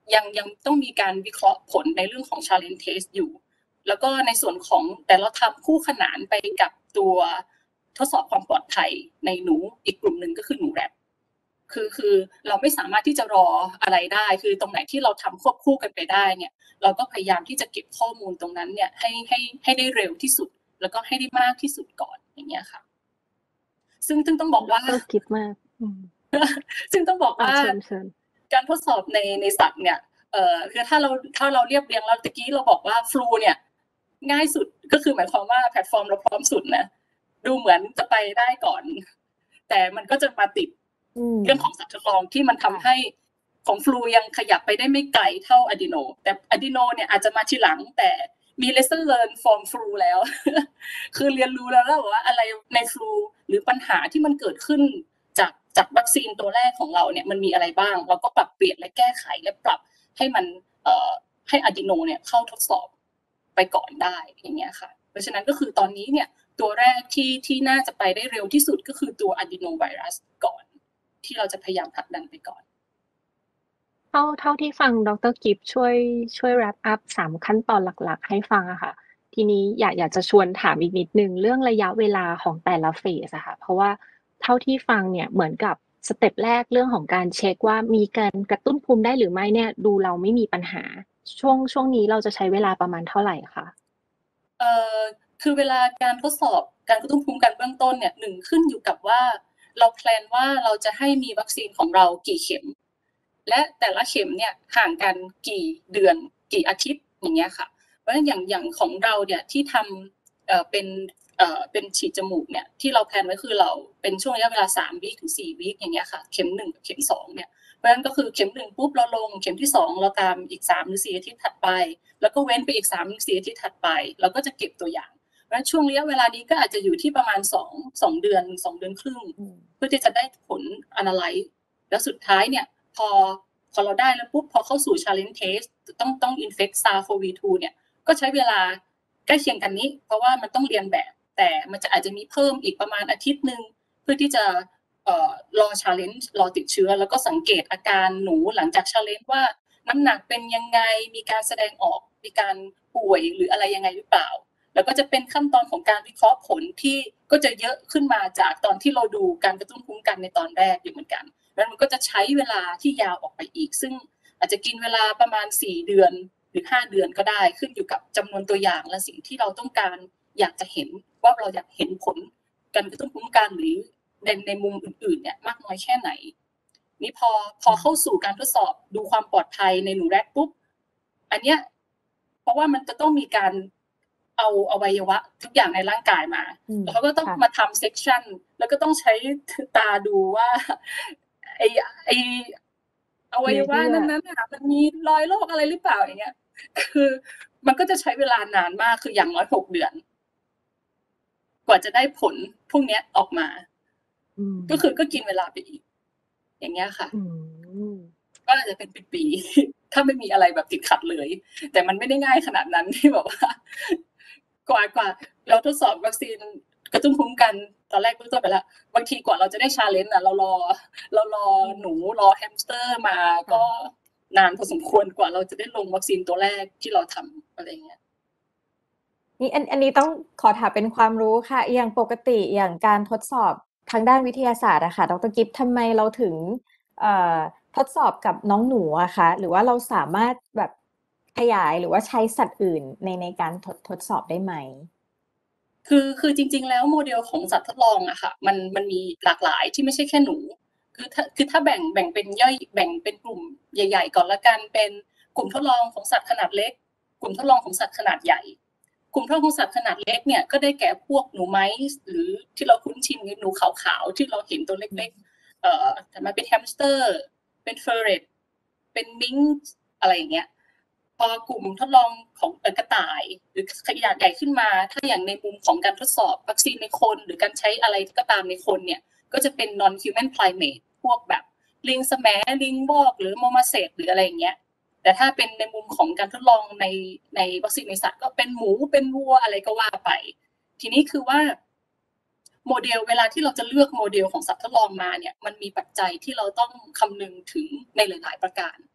ยังต้องมีการวิเคราะห์ผลในเรื่องของ challenge test อยู่แล้วก็ในส่วนของแต่เราทำคู่ขนานไปกับตัวทดสอบความปลอดภัยในหนูอีกกลุ่มหนึ่งก็คือหนูแรดคือเราไม่สามารถที่จะรออะไรได้คือตรงไหนที่เราทำควบคู่กันไปได้เนี่ยเราก็พยายามที่จะเก็บข้อมูลตรงนั้นเนี่ยให้ได้เร็วที่สุดแล้วก็ให้ได้มากที่สุดก่อนอย่างเงี้ยค่ะซึ่งต้องบอกว่าคิดมากซึ่งต้องบอกว่าการทดสอบในสัตว์เนี่ยคือถ้าเราเรียบเรียงแล้วตะกี้เราบอกว่าฟลูเนี่ยง่ายสุดก็คือหมายความว่าแพลตฟอร์มเราพร้อมสุดนะดูเหมือนจะไปได้ก่อนแต่มันก็จะมาติดเรื่องของสัตว์ทดลองที่มันทำให้ของฟลูยังขยับไปได้ไม่ไกลเท่าอะดีโนแต่อะดีโนเนี่ยอาจจะมาทีหลังแต่มี lesson learn from flu แล้ว คือเรียนรู้แล้วว่าอะไรในฟลูหรือปัญหาที่มันเกิดขึ้นจากวัคซีนตัวแรกของเราเนี่ยมันมีอะไรบ้างเราก็ปรับเปลี่ยนและแก้ไขและปรับให้มันให้อะดีโนเนี่ยเข้าทดสอบไปก่อนได้อย่างเงี้ยค่ะเพราะฉะนั้นก็คือตอนนี้เนี่ยตัวแรกที่น่าจะไปได้เร็วที่สุดก็คือตัวอะดีโนไวรัสก่อนที่เราจะพยายามผลักดันไปก่อนเท่าที่ฟังดร.กิฟต์ช่วย wrap up 3 ขั้นตอนหลักๆให้ฟังอะค่ะทีนี้อยากจะชวนถามอีกนิดนึงเรื่องระยะเวลาของแต่ละเฟสอะค่ะเพราะว่าเท่าที่ฟังเนี่ยเหมือนกับสเต็ปแรกเรื่องของการเช็คว่ามีการกระตุ้นภูมิได้หรือไม่เนี่ยดูเราไม่มีปัญหาช่วงนี้เราจะใช้เวลาประมาณเท่าไหร่คะคือเวลาการทดสอบการกระตุ้นภูมิกันเบื้องต้นเนี่ย1ขึ้นอยู่กับว่าเราแพลนว่าเราจะให้มีวัคซีนของเรากี่เข็มและแต่ละเข็มเนี่ยห่างกันกี่เดือนกี่อาทิตย์อย่างเงี้ยค่ะเพราะฉะนั้นอย่างของเราเนี่ยที่ทำเป็นฉีดจมูกเนี่ยที่เราแพลนไว้คือเราเป็นช่วงระยะเวลา3 วีคถึง4 วีคอย่างเงี้ยค่ะเข็ม1กับเข็ม2เนี่ยเพราะฉะนั้นก็คือเข็ม1ปุ๊บเราลงเข็มที่2เราตามอีก3หรือ4อาทิตย์ถัดไปแล้วก็เว้นไปอีก3หรือ4อาทิตย์ถัดไปเราก็จะเก็บตัวอย่างเพราะฉะนั้นช่วงระยะเวลานี้ก็อาจจะอยู่ที่ประมาณ2เดือน2เดือนครึ่งเพื่อที่จะได้ผล analyze แล้วสุดท้ายเนี่ยพอเราได้แล้วปุ๊บพอเข้าสู่ challenge test ต้อง infect SARS-CoV-2 เนี่ยก็ใช้เวลาใกล้เคียงกันนี้เพราะว่ามันต้องเรียนแบบแต่มันจะอาจจะมีเพิ่มอีกประมาณอาทิตย์นึงเพื่อที่จะรอ challenge รอติดเชื้อแล้วก็สังเกตอาการหนูหลังจาก challenge ว่าน้ำหนักเป็นยังไงมีการแสดงออกมีการป่วยหรืออะไรยังไงหรือเปล่าแล้วก็จะเป็นขั้นตอนของการวิเคราะห์ผลที่ก็จะเยอะขึ้นมาจากตอนที่เราดูการกระตุ้นภูมิกันในตอนแรกอยู่เหมือนกันแล้วมันก็จะใช้เวลาที่ยาวออกไปอีกซึ่งอาจจะกินเวลาประมาณ4 เดือนหรือ5 เดือนก็ได้ขึ้นอยู่กับจำนวนตัวอย่างและสิ่งที่เราต้องการอยากจะเห็นว่าเราอยากเห็นผลการกระตุ้นภูมิกันหรือในมุมอื่นๆเนี่ยมากน้อยแค่ไหนนี่พอเข้าสู่การทดสอบดูความปลอดภัยในหนูแรดปุ๊บอันเนี้ยเพราะว่ามันจะต้องมีการเอาอวัยวะทุกอย่างในร่างกายมาแล้วเขาก็ต้องมาทำเซกชันแล้วก็ต้องใช้ตาดูว่าไออวัยวะนั้นน่ะมันมีรอยโรคอะไรหรือเปล่าอย่างเงี้ยคือมันก็จะใช้เวลานานมากคืออย่างน้อย6 เดือนกว่าจะได้ผลพวกนี้ออกมาก็คือก็กินเวลาไปอีกอย่างเงี้ยค่ะก็อาจจะเป็นปีๆถ้าไม่มีอะไรแบบติดขัดเลยแต่มันไม่ได้ง่ายขนาดนั้นที่แบบว่ากว่าเราทดสอบวัคซีนกระตุ้นภูมิกันตอนแรกเบื้องต้นไปแล้วบางทีกว่าเราจะได้ชาเลนจ์เรารอหนูรอแฮมสเตอร์มาก็นานพอสมควรกว่าเราจะได้ลงวัคซีนตัวแรกที่เราทำอะไรเงี้ยนี่อันนี้ต้องขอถามเป็นความรู้ค่ะอย่างปกติอย่างการทดสอบทางด้านวิทยาศาสตร์อะค่ะดร.กิฟต์ทำไมเราถึงทดสอบกับน้องหนูอะคะหรือว่าเราสามารถแบบขยายหรือว่าใช้สัตว์อื่นในการทดสอบได้ไหมคือจริงๆแล้วโมเดลของสัตว์ทดลองอะค่ะมันมีหลากหลายที่ไม่ใช่แค่หนูคือถ้าแบ่งเป็นย่อยแบ่งเป็นกลุ่มใหญ่ๆก่อนละกันเป็นกลุ่มทดลองของสัตว์ขนาดเล็กกลุ่มทดลองของสัตว์ขนาดใหญ่กลุ่มทดลองของสัตว์ขนาดเล็กเนี่ยก็ได้แก่พวกหนูไม้หรือที่เราคุ้นชินหนูขาวๆที่เราเห็นตัวเล็กๆแต่มาเป็นแฮมสเตอร์เป็นเฟอร์เรตเป็นมิงค์อะไรอย่างเงี้ยพอกลุ่มทดลองของกระต่ายหรือขนาดใหญ่ขึ้นมาถ้าอย่างในมุมของการทดสอบวัคซีนในคนหรือการใช้อะไรก็ตามในคนเนี่ยก็จะเป็น non human primate พวกแบบลิงแสมลิงวอกหรือโมมาเซตหรืออะไรอย่างเงี้ยแต่ถ้าเป็นในมุมของการทดลองในวัคซีนในสัตว์ก็เป็นหมูเป็นวัวอะไรก็ว่าไปทีนี้คือว่าโมเดลเวลาที่เราจะเลือกโมเดลของสัตว์ทดลองมาเนี่ยมันมีปัจจัยที่เราต้องคำนึงถึงในหลายๆประการ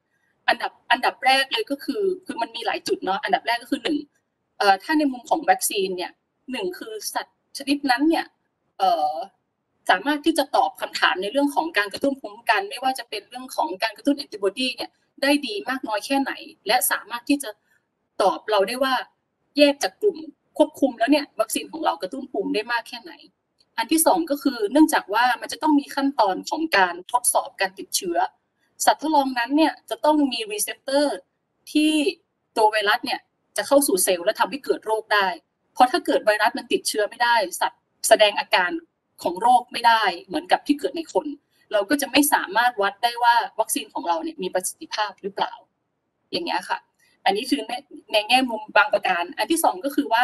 อันดับแรกเลยก็คือมันมีหลายจุดเนาะอันดับแรกก็คือถ้าในมุมของวัคซีนเนี่ยคือสัตว์ชนิดนั้นเนี่ยสามารถที่จะตอบคำถามในเรื่องของการกระตุ้นภูมิคุ้มกันไม่ว่าจะเป็นเรื่องของการกระตุ้นแอนติบอดีเนี่ยได้ดีมากน้อยแค่ไหนและสามารถที่จะตอบเราได้ว่าแยกจากกลุ่มควบคุมแล้วเนี่ยวัคซีนของเรากระตุ้นภูมิได้มากแค่ไหนอันที่สองก็คือเนื่องจากว่ามันจะต้องมีขั้นตอนของการทดสอบการติดเชื้อสัตว์ทดลองนั้นเนี่ยจะต้องมีรีเซปเตอร์ที่ตัวไวรัสเนี่ยจะเข้าสู่เซลล์และทำให้เกิดโรคได้เพราะถ้าเกิดไวรัสมันติดเชื้อไม่ได้สัตว์แสดงอาการของโรคไม่ได้เหมือนกับที่เกิดในคนเราก็จะไม่สามารถวัดได้ว่าวัคซีนของเราเนี่ยมีประสิทธิภาพหรือเปล่าอย่างเงี้ยค่ะอันนี้คือในแง่มุมบางประการอันที่สองก็คือว่า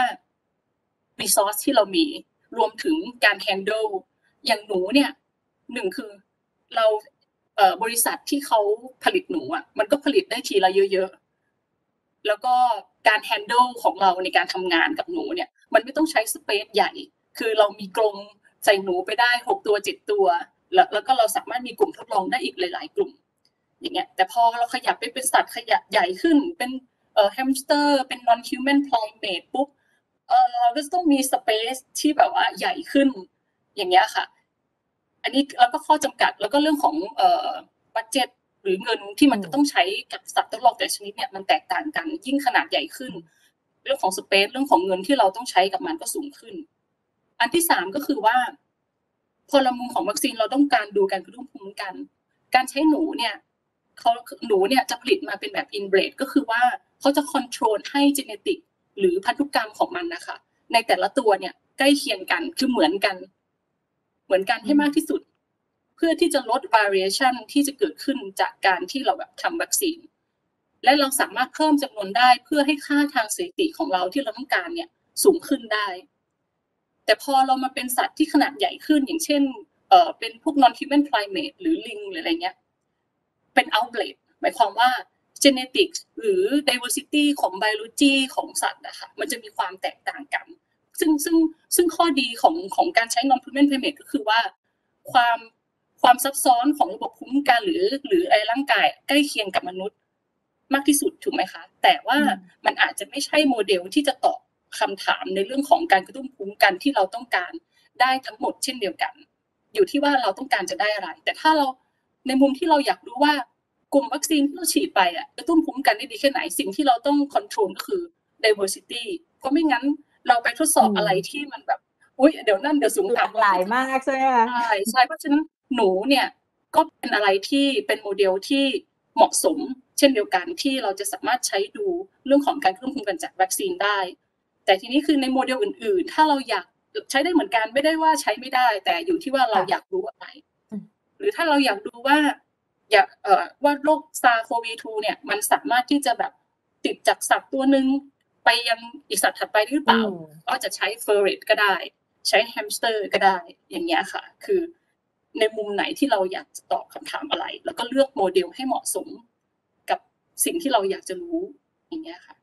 resource ที่เรามีรวมถึงการ handle อย่างหนูเนี่ยคือเราบริษัทที่เขาผลิตหนูอ่ะมันก็ผลิตได้ทีละเยอะๆแล้วก็การ handle ของเราในการทำงานกับหนูเนี่ยมันไม่ต้องใช้สเปซใหญ่คือเรามีกรงใส่หนูไปได้6ตัว7ตัวแล้วก็เราสามารถมีกลุ่มทดลองได้อีกหลายๆกลุ่มอย่างเงี้ยแต่พอเราขยับไปเป็นสัตว์ขยะใหญ่ขึ้นเป็นแฮมสเตอร์เป็น non human primate ปุ๊บเราก็ต้องมีสเปซที่แบบว่าใหญ่ขึ้นอย่างเงี้ยค่ะอันนี้แล้วก็ข้อจำกัดแล้วก็เรื่องของบัดเจ็ตหรือเงินที่มันจะต้องใช้กับสัตว์ทดลองแต่ชนิดเนี่ยมันแตกต่างกันยิ่งขนาดใหญ่ขึ้นเรื่องของสเปซเรื่องของเงินที่เราต้องใช้กับมันก็สูงขึ้นอันที่สามก็คือว่าพอละมุมของวัคซีนเราต้องการดูการกระตุ้นภูมิคุ้มกันการใช้หนูเนี่ยจะผลิตมาเป็นแบบอินเบรดก็คือว่าเขาจะคอนโทรลให้เจเนติกหรือพันธุกรรมของมันนะคะในแต่ละตัวเนี่ยใกล้เคียงกันคือเหมือนกันให้มากที่สุดเพื่อที่จะลด variation ที่จะเกิดขึ้นจากการที่เราแบบทำวัคซีนและเราสามารถเพิ่มจำนวนได้เพื่อให้ค่าทางสถิติของเราที่เราต้องการเนี่ยสูงขึ้นได้แต่พอเรามาเป็นสัตว์ที่ขนาดใหญ่ขึ้นอย่างเช่นเป็นพวก non human primate หรือลิงหรืออะไรเงี้ยเป็น outbreed หมายความว่า genetics หรือ diversity ของ biology ของสัตว์นะคะมันจะมีความแตกต่างกันซึ่งข้อดีของการใช้ non human primate ก็คือว่าความซับซ้อนของระบบภูมิคุ้มกันหรือไอ้ร่างกายใกล้เคียงกับมนุษย์มากที่สุดถูกไหมคะแต่ว่ามันอาจจะไม่ใช่โมเดลที่จะตอบคำถามในเรื่องของการกระตุ้นภูมิคุ้มกันที่เราต้องการได้ทั้งหมดเช่นเดียวกันอยู่ที่ว่าเราต้องการจะได้อะไรแต่ถ้าเราในมุมที่เราอยากรู้ว่ากลุ่มวัคซีนที่เราฉีดไปกระตุ้นภูมิคุ้มกันได้ดีแค่ไหนสิ่งที่เราต้องคอนโทรลก็คือ diversity เพราะไม่งั้นเราไปทดสอบอะไรที่มันแบบอุ๊ยเดี๋ยวนั่นเดี๋ยวสูงต่ำหลายมากใช่ไหมคะใช่เพราะฉะนั้นหนูเนี่ยก็เป็นอะไรที่เป็นโมเดลที่เหมาะสมเช่นเดียวกันที่เราจะสามารถใช้ดูเรื่องของการกระตุ้นภูมิคุ้มกันจากวัคซีนได้แต่ทีนี้คือในโมเดลอื่นๆถ้าเราอยากใช้ได้เหมือนกันไม่ได้ว่าใช้ไม่ได้แต่อยู่ที่ว่าเราอยากรู้อะไรหรือถ้าเราอยากดูว่าว่าโรค SARS-CoV-2 เนี่ยมันสามารถที่จะแบบติดจากสัตว์ตัวนึงไปยังอีกสัตว์ถัดไปหรือเปล่าก็จะใช้เฟอร์เรตก็ได้ใช้แฮมสเตอร์ก็ได้อย่างเงี้ยค่ะคือในมุมไหนที่เราอยากจะตอบคำถามอะไรแล้วก็เลือกโมเดลให้เหมาะสมกับสิ่งที่เราอยากจะรู้อย่างเงี้ยค่ะ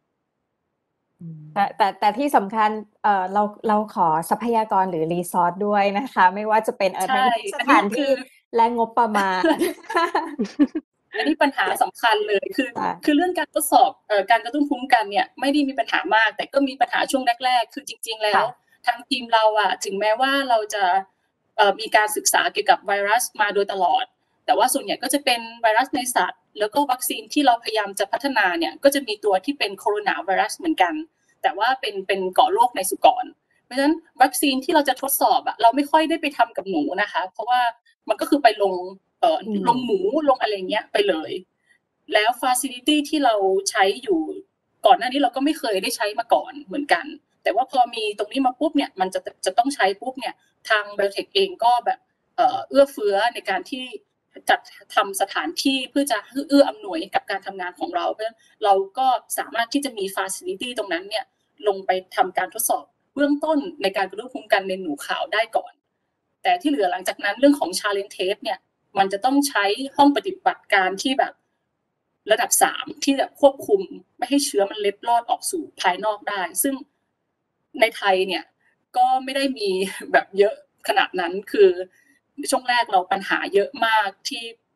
แต่ที่สำคัญเราขอทรัพยากรหรือรีซอสด้วยนะคะไม่ว่าจะเป็นในสถานที่และงบประมาณอันนี้ปัญหาสำคัญเลยคือเรื่องการทดสอบการกระตุ้นภูมิคุ้มกันเนี่ยไม่ได้มีปัญหามากแต่ก็มีปัญหาช่วงแรกๆคือจริงๆแล้วทางทีมเราถึงแม้ว่าเราจะมีการศึกษาเกี่ยวกับไวรัสมาโดยตลอดแต่ว่าส่วนใหญ่ก็จะเป็นไวรัสในสัตว์แล้วก็วัคซีนที่เราพยายามจะพัฒนาเนี่ยก็จะมีตัวที่เป็นโคโรนาไวรัสเหมือนกันแต่ว่าเป็นก่อโรคในสุกรเพราะฉะนั้นวัคซีนที่เราจะทดสอบเราไม่ค่อยได้ไปทำกับหนูนะคะเพราะว่ามันก็คือไปลงหมูลงอะไรเงี้ยไปเลยแล้วฟาซิลิตี้ที่เราใช้อยู่ก่อนหน้านี้เราก็ไม่เคยได้ใช้มาก่อนเหมือนกันแต่ว่าพอมีตรงนี้มาปุ๊บเนี่ยมันจะต้องใช้ปุ๊บเนี่ยทาง Biotech เองก็แบบเอื้อเฟื้อในการที่จัดทำสถานที่เพื่อจะเอื้ออำนวยกับการทำงานของเราเพราะฉะนั้นเราก็สามารถที่จะมีฟาซิลิตี้ตรงนั้นเนี่ยลงไปทำการทดสอบเบื้องต้นในการกระตุ้นภูมิคุ้มกันในหนูขาวได้ก่อนแต่ที่เหลือหลังจากนั้นเรื่องของ challenge test เนี่ยมันจะต้องใช้ห้องปฏิบัติการที่แบบระดับ3ที่แบบควบคุมไม่ให้เชื้อมันเล็ดลอดออกสู่ภายนอกได้ซึ่งในไทยเนี่ยก็ไม่ได้มีแบบเยอะขนาดนั้นคือช่วงแรกเราปัญหาเยอะมากที่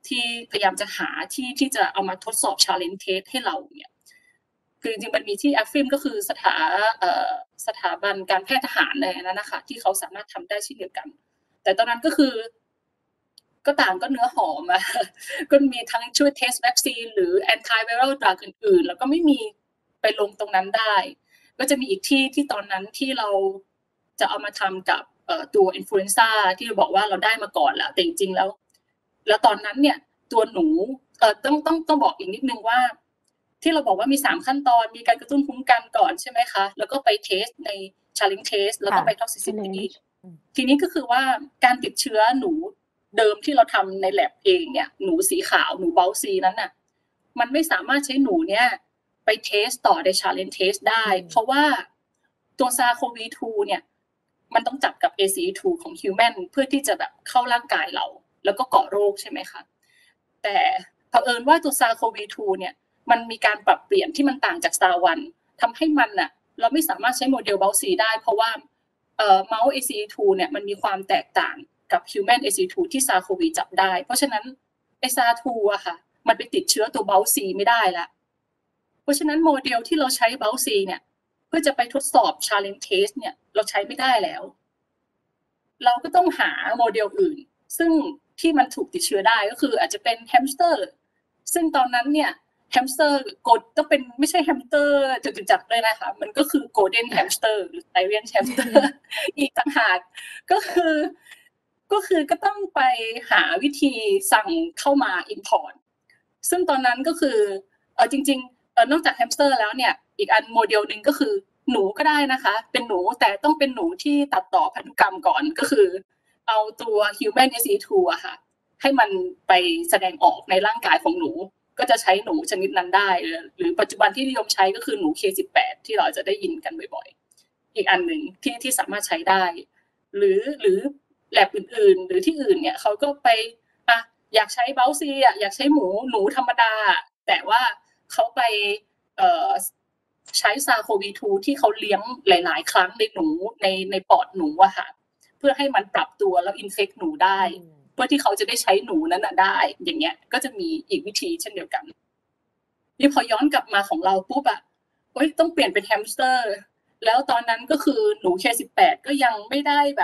ที่พยายามจะหาที่จะเอามาทดสอบ challenge test ให้เราเนี่ยคือจริงๆมันมีที่ AFIM ก็คือสถาบันการแพทย์ทหารอะไรนั้นนะคะที่เขาสามารถทำได้เช่นเดียวกันแต่ตอนนั้นก็คือก็ต่างก็เนื้อหอมอะก็มีทั้งช่วยเทสวัคซีนหรือ antiviral drug อื่นๆแล้วก็ไม่มีไปลงตรงนั้นได้ก็จะมีอีกที่ตอนนั้นที่เราจะเอามาทำกับตัวอินฟลูเอนซ่าที่เราบอกว่าเราได้มาก่อนแล้วแต่จริงๆแล้วตอนนั้นเนี่ยตัวหนูต้องบอกอีกนิดนึงว่าที่เราบอกว่ามี3ขั้นตอนมีการกระตุ้นภูมิคุ้มกันก่อนใช่ไหมคะแล้วก็ไปเทสใน challenge test แล้วก็ไป toxicity ทีนี้ก็คือว่าการติดเชื้อหนูเดิมที่เราทำใน lab เองเนี่ยหนูสีขาวหนูเบลซีนั้นน่ะมันไม่สามารถใช้หนูเนี่ยไปเทสต่อใน challenge test ได้เพราะว่าตัว SARS-CoV-2 เนี่ยมันต้องจับกับ ACE2 ของ human เพื่อที่จะแบบเข้าร่างกายเราแล้วก็เกาะโรคใช่ไหมคะแต่เผอิญว่าตัว SARS-CoV-2 เนี่ยมันมีการปรับเปลี่ยนที่มันต่างจาก SARS-1 ทำให้มันน่ะเราไม่สามารถใช้โมเดลเบลซีได้เพราะว่าเมาส์ ACE2 เนี่ยมันมีความแตกต่างกับ human ACE2 ที่ SARS-CoV จับได้เพราะฉะนั้น SARS-2 อะค่ะมันไปติดเชื้อตัวเบลซีไม่ได้ละเพราะฉะนั้นโมเดลที่เราใช้เบลซีเนี่ยเพื่อจะไปทดสอบ challenge test เนี่ยเราใช้ไม่ได้แล้วเราก็ต้องหาโมเดลอื่นซึ่งที่มันถูกติดเชื้อได้ก็คืออาจจะเป็นแฮมสเตอร์ซึ่งตอนนั้นเนี่ยแฮมสเตอร์กดต้องเป็นไม่ใช่แฮมสเตอร์จัดๆเลยนะคะมันก็คือโกลเด้นแฮมสเตอร์หรือไซเรียนแฮมสเตอร์อีกต่างหากก็ต้องไปหาวิธีสั่งเข้ามา import ซึ่งตอนนั้นก็คือจริงๆนอกจากแฮมสเตอร์แล้วเนี่ยอีกอันโมเดลนึงก็คือหนูก็ได้นะคะเป็นหนูแต่ต้องเป็นหนูที่ตัดต่อพันธุกรรมก่อนก็คือเอาตัว human ACE2 อะค่ะให้มันไปแสดงออกในร่างกายของหนูก็จะใช้หนูชนิดนั้นได้หรือปัจจุบันที่นิยมใช้ก็คือหนู K18 ที่เราจะได้ยินกันบ่อยๆอีกอันหนึ่งที่สามารถใช้ได้หรือแลบอื่นๆหรือที่อื่นเนี่ยเขาก็ไปอยากใช้เบลซีอยากใช้หนูธรรมดาแต่ว่าเขาไปใช้ SARS-CoV-2 ที่เขาเลี้ยงหลายๆครั้งในหนูในปอดหนูอะค่ะเพื่อให้มันปรับตัวแล้วอินเฟคหนูได้เพื่อที่เขาจะได้ใช้หนูนั้นได้อย่างเงี้ยก็จะมีอีกวิธีเช่นเดียวกันนี่พอย้อนกลับมาของเราปุ๊บอะต้องเปลี่ยนเป็นแฮมสเตอร์แล้วตอนนั้นก็คือหนู K18 ก็ยังไม่ได้แบบ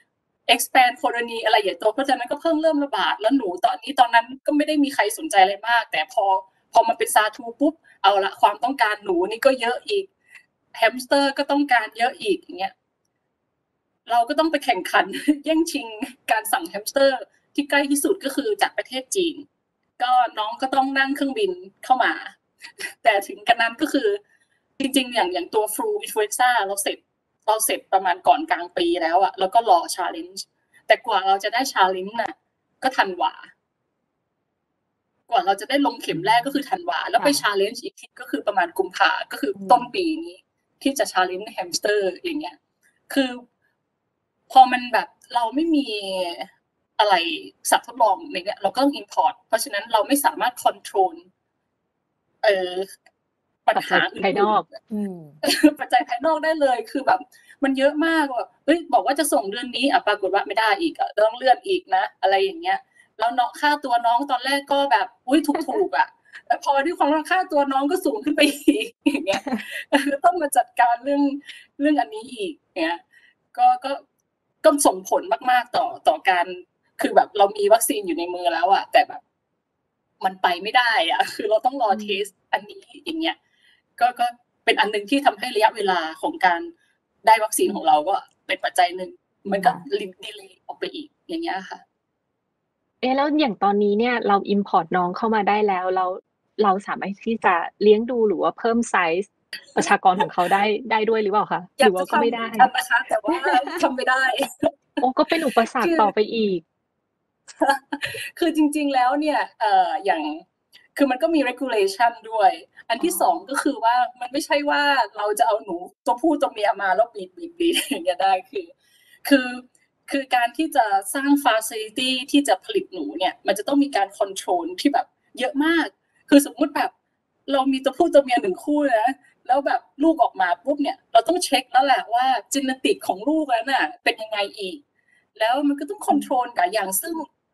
expand colony อะไรใหญ่โตเพราะฉะนั้นก็เพิ่งเริ่มระบาดแล้วหนูตอนนั้นก็ไม่ได้มีใครสนใจอะไรมากแต่พอมันเป็นSARS-2ปุ๊บเอาละความต้องการหนูนี่ก็เยอะอีกแฮมสเตอร์ก็ต้องการเยอะอีกอย่างเงี้ยเราก็ต้องไปแข่งขัน แย่งชิงการสั่งแฮมสเตอร์ที่ใกล้ที่สุดก็คือจากประเทศจีนก็น้องก็ต้องนั่งเครื่องบินเข้ามาแต่ถึงกันนั้นก็คือจริงๆอย่างตัวฟลูอินฟลูเอนซ่าเราเสร็จประมาณก่อนกลางปีแล้วอะแล้วก็รอ challenge แต่กว่าเราจะได้ challenge น่ะก็ธันวากว่าเราจะได้ลงเข็มแรกก็คือธันวาแล้วไป challenge อีกทีก็คือประมาณกุมภาก็คือต้นปีนี้ที่จะ challenge แฮมสเตอร์อย่างเงี้ยคือพอมันแบบเราไม่มีอะไรสัตว์ทดลองในเนี้ยเราก็ต้อง import เพราะฉะนั้นเราไม่สามารถ control ปัญหาภายนอกปัจจัยภายนอกได้เลยคือแบบมันเยอะมากว่าบอกว่าจะส่งเดือนนี้ปรากฏว่าไม่ได้อีกต้องเลื่อนอีกนะอะไรอย่างเงี้ยแล้วเนาะค่าตัวน้องตอนแรกก็แบบถูกอ่ะแต่พอที่ความค่าตัวน้องก็สูงขึ้นไปอีกอย่างเงี้ยต้องมาจัดการเรื่องอันนี้อีกเงี้ยก็ส่งผลมากๆต่อการคือแบบเรามีวัคซีนอยู่ในมือแล้วอ่ะแต่แบบมันไปไม่ได้อ่ะคือเราต้องรอเทสอันนี้อย่างเงี้ยก็เป็นอันนึงที่ทำให้ระยะเวลาของการได้วัคซีนของเราก็เป็นปัจจัยหนึ่งมันก็ดีเลย์ออกไปอีกอย่างเงี้ยค่ะแล้วอย่างตอนนี้เนี่ยเรา import น้องเข้ามาได้แล้วเราสามารถที่จะเลี้ยงดูหรือว่าเพิ่มไซส์ประชากรของเขาได้ด้วยหรือเปล่าคะหรือว่าก็ไม่ได้นะคะแต่ว่าทำไม่ได้ก็เป็นอุปสรรคต่อไปอีกคือจริงๆแล้วเนี่ยอย่างคือมันก็มี regulation ด้วยอันที่สองก็คือว่ามันไม่ใช่ว่าเราจะเอาหนูตัวผู้ตัวเมียมาแล้วบีดอย่างเงี้ยได้คือการที่จะสร้าง facility ที่จะผลิตหนูเนี่ยมันจะต้องมีการ control ที่แบบเยอะมากคือสมมุติแบบเรามีตัวผู้ตัวเมีย1คู่นะแล้วแบบลูกออกมาปุ๊บเนี่ยเราต้องเช็คแล้วแหละว่า genetic ของลูกนั้นน่ะเป็นยังไงอีกแล้วมันก็ต้อง control กับอย่างซึ่ง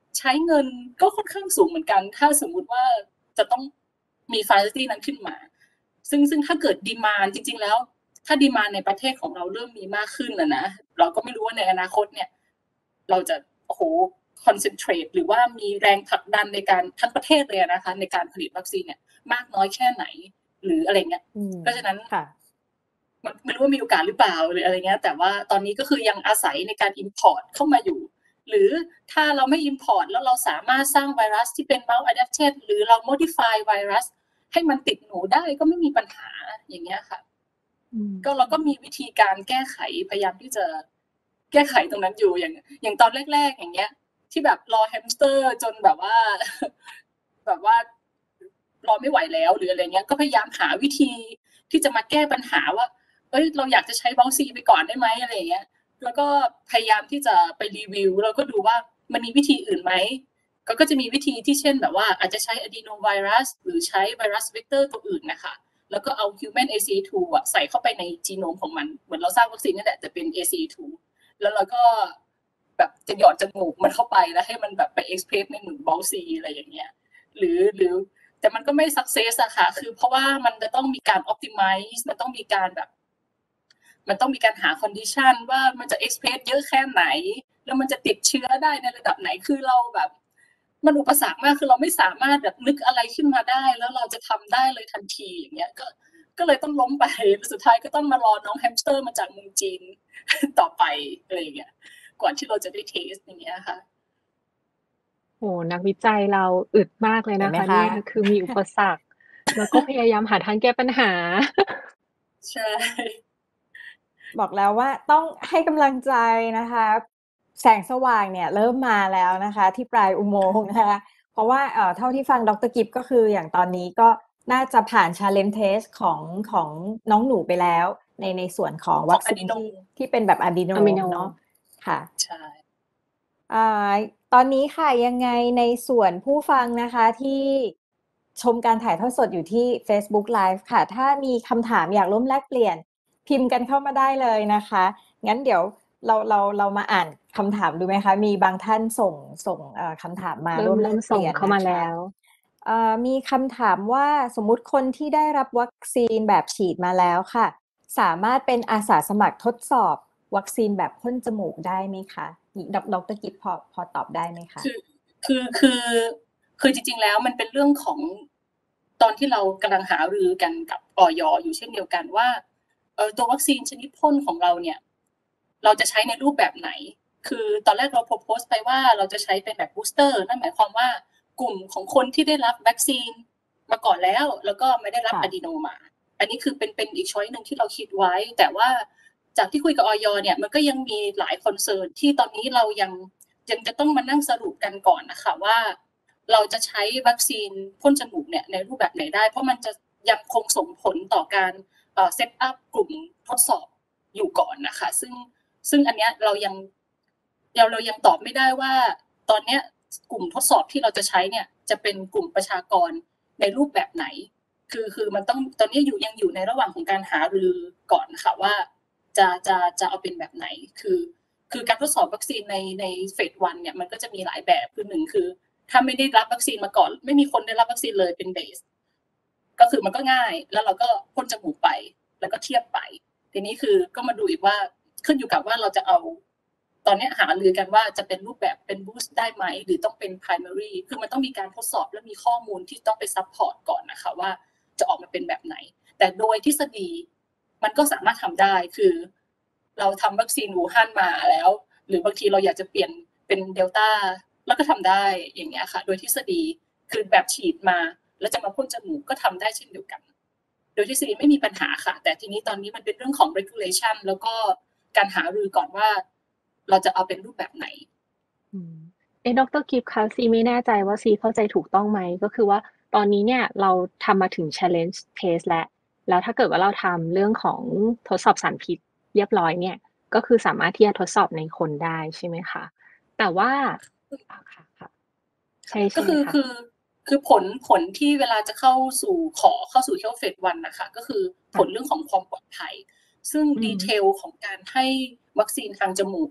ใช้เงินก็ค่อนข้างสูงเหมือนกันถ้าสมมุติว่าจะต้องมี facility นั้นขึ้นมาซึ่งถ้าเกิด demand จริงๆแล้วถ้า demand ในประเทศของเราเริ่มมีมากขึ้นนะเราก็ไม่รู้ว่าในอนาคตเนี่ยเราจะโอ้โห concentrate หรือว่ามีแรงผลักดันในการทั้งประเทศเลยนะคะในการผลิตวัคซีนเนี่ยมากน้อยแค่ไหนหรืออะไรเงี้ยเพราะฉะนั้นไม่รู้ว่ามีโอกาสหรือเปล่าหรืออะไรเงี้ยแต่ว่าตอนนี้ก็คือยังอาศัยในการ import เข้ามาอยู่หรือถ้าเราไม่ import แล้วเราสามารถสร้างไวรัสที่เป็น mouse adapted หรือเรา modify ไวรัสให้มันติดหนูได้ก็ไม่มีปัญหาอย่างเงี้ยค่ะก็เราก็มีวิธีการแก้ไขพยายามที่จะแก้ไขตรงนั้นอยู่อย่างตอนแรกๆอย่างเงี้ยที่แบบรอแฮมสเตอร์จนแบบว่ารอไม่ไหวแล้วหรืออะไรเงี้ยก็พยายามหาวิธีที่จะมาแก้ปัญหาว่าเราอยากจะใช้วัคซีนไปก่อนได้ไหมอะไรเงี้ยแล้วก็พยายามที่จะไปรีวิวแล้วก็ดูว่ามันมีวิธีอื่นไหมก็จะมีวิธีที่เช่นแบบว่าอาจจะใช้ adenovirus หรือใช้ไวรัสเวกเตอร์ตัวอื่นนะคะแล้วก็เอา human ACE2 ใส่เข้าไปในจีโนมของมันเหมือนเราสร้างวัคซีนนั่นแหละแต่เป็น ACE2 แล้วเราก็แบบจะหยอดจมูกมันเข้าไปแล้วให้มันแบบไป express ในหนูบอลซีอะไรอย่างเงี้ยหรือแต่มันก็ไม่ success อะค่ะคือเพราะว่ามันจะต้องมีการ optimize มันต้องมีการหา condition ว่ามันจะ express เยอะแค่ไหนแล้วมันจะติดเชื้อได้ในระดับไหนคือเราแบบมันอุปสรรคมากคือเราไม่สามารถแบบนึกอะไรขึ้นมาได้แล้วเราจะทำได้เลยทันทีอย่างเงี้ยก็เลยต้องล้มไปสุดท้ายก็ต้องมารอน้องแฮมสเตอร์มาจากเมืองจีนต่อไปอะไรอย่างเงี้ยก่อนที่เราจะได้เทสอย่างเงี้ยค่ะโอ้นักวิจัยเราอึดมากเลยนะคะเนี่ยคือมีอุปสรรคแล้วก็พยายามหาทางแก้ปัญหาใช่บอกแล้วว่าต้องให้กำลังใจนะคะแสงสว่างเนี่ยเริ่มมาแล้วนะคะที่ปลายอุโมงค์นะคะเพราะว่าเท่าที่ฟังดรกิฟก็คืออย่างตอนนี้ก็น่าจะผ่าน challenge test ของน้องหนูไปแล้วในส่วนของวัคซีนที่เป็นแบบอะดีโนเนาะค่ะใช่ตอนนี้ค่ะยังไงในส่วนผู้ฟังนะคะที่ชมการถ่ายทอดสดอยู่ที่ Facebook Live ค่ะถ้ามีคำถามอยากร่วมแลกเปลี่ยนพิมพ์กันเข้ามาได้เลยนะคะงั้นเดี๋ยวเรามาอ่านคำถามดูไหมคะมีบางท่านส่งคำถามมาร่วมแลกเปลี่ยนเข้ามาแล้วมีคำถามว่าสมมุติคนที่ได้รับวัคซีนแบบฉีดมาแล้วค่ะสามารถเป็นอาสาสมัครทดสอบวัคซีนแบบพ่นจมูกได้ไหมคะดรกิฟพอตอบได้ไหมคะคือจริงๆแล้วมันเป็นเรื่องของตอนที่เรากำลังหารือกันกับอย.อยู่เช่นเดียวกันว่าตัววัคซีนชนิดพ่นของเราเนี่ยเราจะใช้ในรูปแบบไหนคือตอนแรกเราโพสต์ไปว่าเราจะใช้เป็นแบบบูสเตอร์นั่นหมายความว่ากลุ่มของคนที่ได้รับวัคซีนมาก่อนแล้วก็ไม่ได้รับอะดีโนมาอันนี้คือเป็นอีกช้อยนึงที่เราคิดไว้แต่ว่าจากที่คุยกับอย.เนี่ยมันก็ยังมีหลายคอนเซิร์นที่ตอนนี้เรายังจะต้องมานั่งสรุปกันก่อนนะคะว่าเราจะใช้วัคซีนพ่นจมูกเนี่ยในรูปแบบไหนได้เพราะมันจะยังคงส่งผลต่อการเซตอัพกลุ่มทดสอบอยู่ก่อนนะคะซึ่งอันเนี้ยเรายังตอบไม่ได้ว่าตอนเนี้ยกลุ่มทดสอบที่เราจะใช้เนี่ยจะเป็นกลุ่มประชากรในรูปแบบไหนคือมันต้องตอนนี้ยังอยู่ในระหว่างของการหารือก่อนนะคะว่าจะเอาเป็นแบบไหนคือการทดสอบวัคซีนในเฟส1เนี่ยมันก็จะมีหลายแบบคือหนึ่งคือถ้าไม่ได้รับวัคซีนมาก่อนไม่มีคนได้รับวัคซีนเลยเป็นเบสก็คือมันก็ง่ายแล้วเราก็พ่นจมูกไปแล้วก็เทียบไปทีนี้คือก็มาดูอีกว่าขึ้นอยู่กับว่าเราจะเอาตอนนี้หารือกันว่าจะเป็นรูปแบบเป็นบูสต์ได้ไหมหรือต้องเป็น primary คือมันต้องมีการทดสอบและมีข้อมูลที่ต้องไปซัพพอร์ตก่อนนะคะว่าจะออกมาเป็นแบบไหนแต่โดยทฤษฎีมันก็สามารถทำได้คือเราทำวัคซีนอู่ฮั่นมาแล้วหรือบางทีเราอยากจะเปลี่ยนเป็นเดลต้าแล้วก็ทำได้อย่างเงี้ยค่ะโดยทฤษฎีคือแบบฉีดมาแล้วจะมาพ่นจมูกก็ทำได้เช่นเดียวกันโดยทฤษฎีไม่มีปัญหาค่ะแต่ทีนี้ตอนนี้มันเป็นเรื่องของ regulation แล้วก็การหารือก่อนว่าเราจะเอาเป็นรูปแบบไหนดรกิฟต์คะซีไม่แน่ใจว่าซีเข้าใจถูกต้องไหมก็คือว่าตอนนี้เนี่ยเราทำมาถึง challenge test แล้วถ้าเกิดว่าเราทำเรื่องของทดสอบสารพิษเรียบร้อยเนี่ยก็คือสามารถที่จะทดสอบในคนได้ใช่ไหมคะแต่ว่าค่ะใช่ก็ไหมคะคือผลที่เวลาจะเข้าสู่เฟส1นะคะก็คือผลเรื่องของความปลอดภัยซึ่งดีเทลของการให้วัคซีนทางจมูกเนี่ย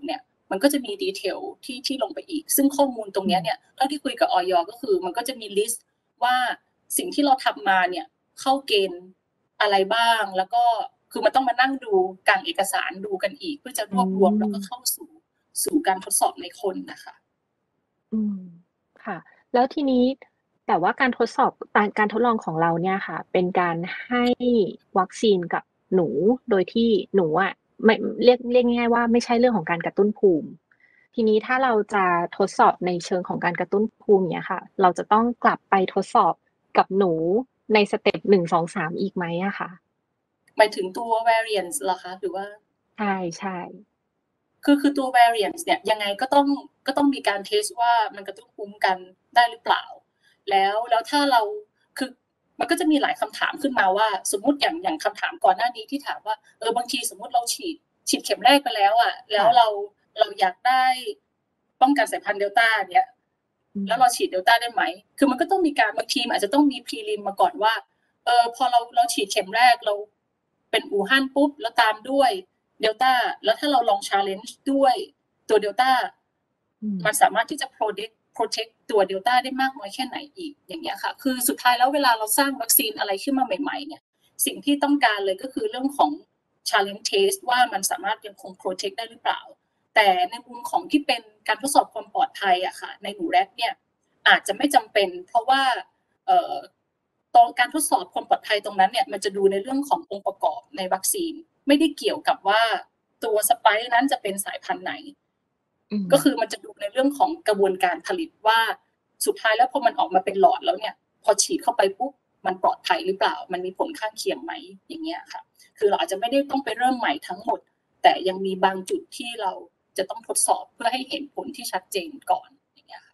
มันก็จะมีดีเทลที่ลงไปอีกซึ่งข้อมูลตรงนี้เนี่ยเท่าที่คุยกับอย.ก็คือมันก็จะมีลิสต์ว่าสิ่งที่เราทำมาเนี่ยเข้าเกณฑ์อะไรบ้างแล้วก็คือมันต้องมานั่งดูกลางเอกสารดูกันอีกเพื่อจะรวบรวมแล้วก็เข้าสู่การทดสอบในคนนะคะค่ะแล้วทีนี้แต่ว่าการทดสอบการทดลองของเราเนี่ยค่ะเป็นการให้วัคซีนกับหนูโดยที่หนูอ่ะไม่เรียกง่ายๆว่าไม่ใช่เรื่องของการกระตุ้นภูมิทีนี้ถ้าเราจะทดสอบในเชิงของการกระตุ้นภูมิเนี่ยค่ะเราจะต้องกลับไปทดสอบกับหนูในสเต็ป1 2 3อีกไหมอะค่ะหมายถึงตัว variance เหรอคะหรือว่าใช่คือตัว variance เนี่ยยังไงก็ต้องมีการเทสว่ามันกระตุ้นภูมิกันได้หรือเปล่าแล้วถ้าเราคือมันก็จะมีหลายคำถามขึ้นมาว่าสมมุติอย่างคำถามก่อนหน้านี้ที่ถามว่าบางทีสมมุติเราฉีดเข็มแรกไปแล้วอ่ะแล้วเราอยากได้ป้องกันสายพันธุ์เดลต้าเนี่ยแล้วเราฉีดเดลต้าได้ไหมคือมันก็ต้องมีการบางทีอาจจะต้องมีพรีลิมมาก่อนว่าพอเราฉีดเข็มแรกเราเป็นอู่ฮั่นปุ๊บแล้วตามด้วยเดลต้าแล้วถ้าเราลอง challenge ด้วยตัวเดลต้ามันสามารถที่จะ protect ตัวเดลต้าได้มากน้อยแค่ไหนอีกอย่างเงี้ยค่ะคือสุดท้ายแล้วเวลาเราสร้างวัคซีนอะไรขึ้นมาใหม่ๆเนี่ยสิ่งที่ต้องการเลยก็คือเรื่องของ challenge test ว่ามันสามารถยังคง protect ได้หรือเปล่าแต่ในมุมของที่เป็นการทดสอบความปลอดภัยอะค่ะในหนูแรดเนี่ยอาจจะไม่จำเป็นเพราะว่าตอนการทดสอบความปลอดภัยตรงนั้นเนี่ยมันจะดูในเรื่องขององค์ประกอบในวัคซีนไม่ได้เกี่ยวกับว่าตัวสไปค์นั้นจะเป็นสายพันธุ์ไหนก็คือมันจะดูในเรื่องของกระบวนการผลิตว่าสุดท้ายแล้วพอมันออกมาเป็นหลอดแล้วเนี่ยพอฉีดเข้าไปปุ๊บมันปลอดภัยหรือเปล่ามันมีผลข้างเคียงไหมอย่างเงี้ยค่ะคือเราอาจจะไม่ได้ต้องไปเริ่มใหม่ทั้งหมดแต่ยังมีบางจุดที่เราจะต้องทดสอบเพื่อให้เห็นผลที่ชัดเจนก่อนอย่างเงี้ย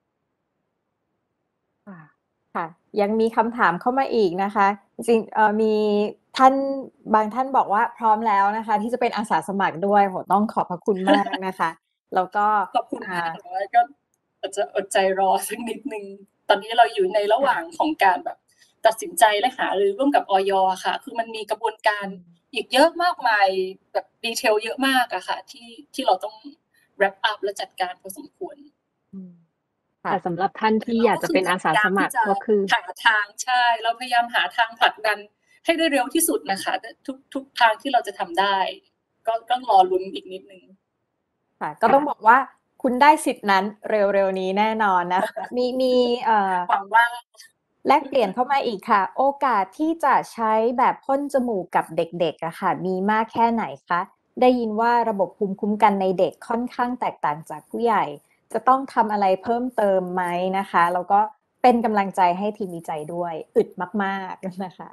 ค่ะยังมีคำถามเข้ามาอีกนะคะจริงมีบางท่านบอกว่าพร้อมแล้วนะคะที่จะเป็นอาสาสมัครด้วยโหต้องขอบพระคุณมากนะคะแล้วก็ขอบคุณมากก็อาจจะอดใจรอสักนิดนึงตอนนี้เราอยู่ในระหว่างของการแบบตัดสินใจและหารือร่วมกับอย.ค่ะคือมันมีกระบวนการอีกเยอะมากมายแบบดีเทลเยอะมากอะค่ะที่เราต้อง wrap up และจัดการพอสมควรแต่สำหรับท่านที่อยากจะเป็นอาสาสมัครก็คือหาทางใช่เราพยายามหาทางผลักดันให้ได้เร็วที่สุดนะคะทุกทางที่เราจะทำได้ก็รอลุ้นอีกนิดนึงค่ะก็ต้องบอกว่าคุณได้สิทธิ์นั้นเร็วๆนี้แน่นอนนะคะมีหวังว่าแลกเปลี่ยนเข้ามาอีกค่ะโอกาสที่จะใช้แบบพ่นจมูกกับเด็กๆอะค่ะมีมากแค่ไหนคะได้ยินว่าระบบภูมิคุ้มกันในเด็กค่อนข้างแตกต่างจากผู้ใหญ่จะต้องทำอะไรเพิ่มเติมไหมนะคะแล้วก็เป็นกำลังใจให้ทีมวิจัยด้วยอึดมากๆนะคะ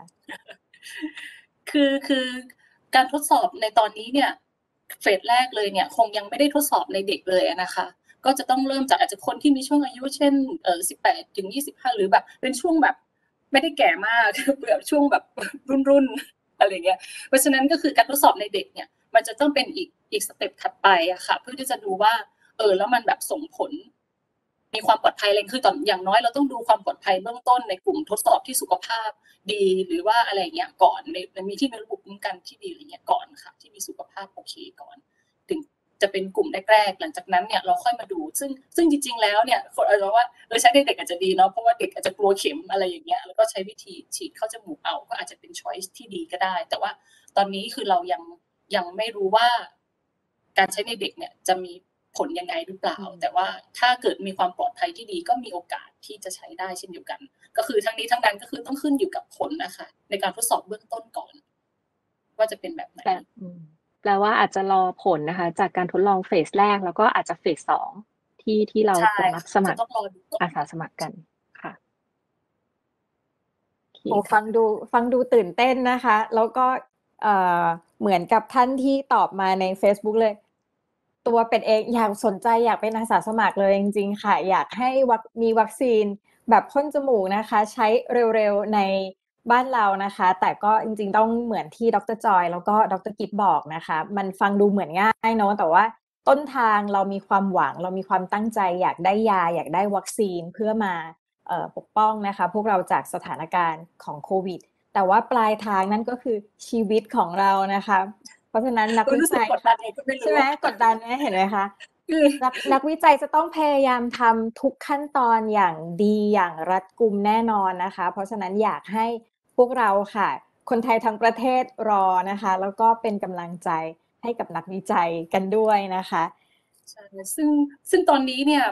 คือการทดสอบในตอนนี้เนี่ยเฟสแรกเลยเนี่ยคงยังไม่ได้ทดสอบในเด็กเลยนะคะก็จะต้องเริ่มจากอาจจะคนที่มีช่วงอายุเช่น18 ถึง 25หรือแบบเป็นช่วงแบบไม่ได้แก่มากแบบช่วงแบบรุ่นอะไรเงี้ยเพราะฉะนั้นก็คือการทดสอบในเด็กเนี่ยมันจะต้องเป็นอีกสเต็ปถัดไปอะค่ะเพื่อที่จะดูว่าแล้วมันแบบส่งผลมีความปลอดภัยอะไรคือตอนอย่างน้อยเราต้องดูความปลอดภัยเบื้องต้นในกลุ่มทดสอบที่สุขภาพดีหรือว่าอะไรเงี้ยก่อนในมีที่มีระบบป้องกันที่ดีอะไรเงี้ยก่อนค่ะที่มีสุขภาพโอเคก่อนถึงจะเป็นกลุ่มแรกๆหลังจากนั้นเนี่ยเราค่อยมาดูซึ่งจริงๆแล้วเนี่ยคนอาจจะว่าใช้เด็กอาจจะดีเนาะเพราะว่าเด็กอาจจะกลัวเข็มอะไรอย่างเงี้ยแล้วก็ใช้วิธีฉีดเข้าจมูกเอาก็อาจจะเป็นช้อยส์ที่ดีก็ได้แต่ว่าตอนนี้คือเรายังไม่รู้ว่าการใช้ในเด็กเนี่ยจะมีผลยังไงหรือเปล่าแต่ว่าถ้าเกิดมีความปลอดภัยที่ดีก็มีโอกาสที่จะใช้ได้เช่นเดียวกันก็คือทั้งนี้ทั้งนั้นก็คือต้องขึ้นอยู่กับผลนะคะในการทดสอบเบื้องต้นก่อนว่าจะเป็นแบบไหนแปลว่าอาจจะรอผลนะคะจากการทดลองเฟสแรกแล้วก็อาจจะเฟส2ที่เราจะรับสมัครอาสาสมัครกันค่ะโอ้ฟังดูตื่นเต้นนะคะแล้วก็เหมือนกับท่านที่ตอบมาใน Facebook เลยตัวเป็นเองอยากสนใจอยากเป็นอาสาสมัครเลยจริงๆค่ะอยากให้มีวัคซีนแบบพ่นจมูกนะคะใช้เร็วๆในบ้านเรานะคะแต่ก็จริงๆต้องเหมือนที่ดร.จอยแล้วก็ดร.กิฟบอกนะคะมันฟังดูเหมือนง่ายเนาะแต่ว่าต้นทางเรามีความหวังเรามีความตั้งใจอยากได้ยาอยากได้วัคซีนเพื่อมาปกป้องนะคะพวกเราจากสถานการณ์ของโควิดแต่ว่าปลายทางนั่นก็คือชีวิตของเรานะคะเพราะฉะนั้นนักวิจัยใช่ไหมกดดันไหมเห็นไหมคะคือนักวิจัยจะต้องพยายามทำทุกขั้นตอนอย่างดีอย่างรัดกุมแน่นอนนะคะ เพราะฉะนั้นอยากให้พวกเราค่ะ คนไทยทั้งประเทศรอนะคะ แล้วก็เป็นกำลังใจให้กับนักวิจัยกันด้วยนะคะใช่ซึ่งตอนนี้เนี่ย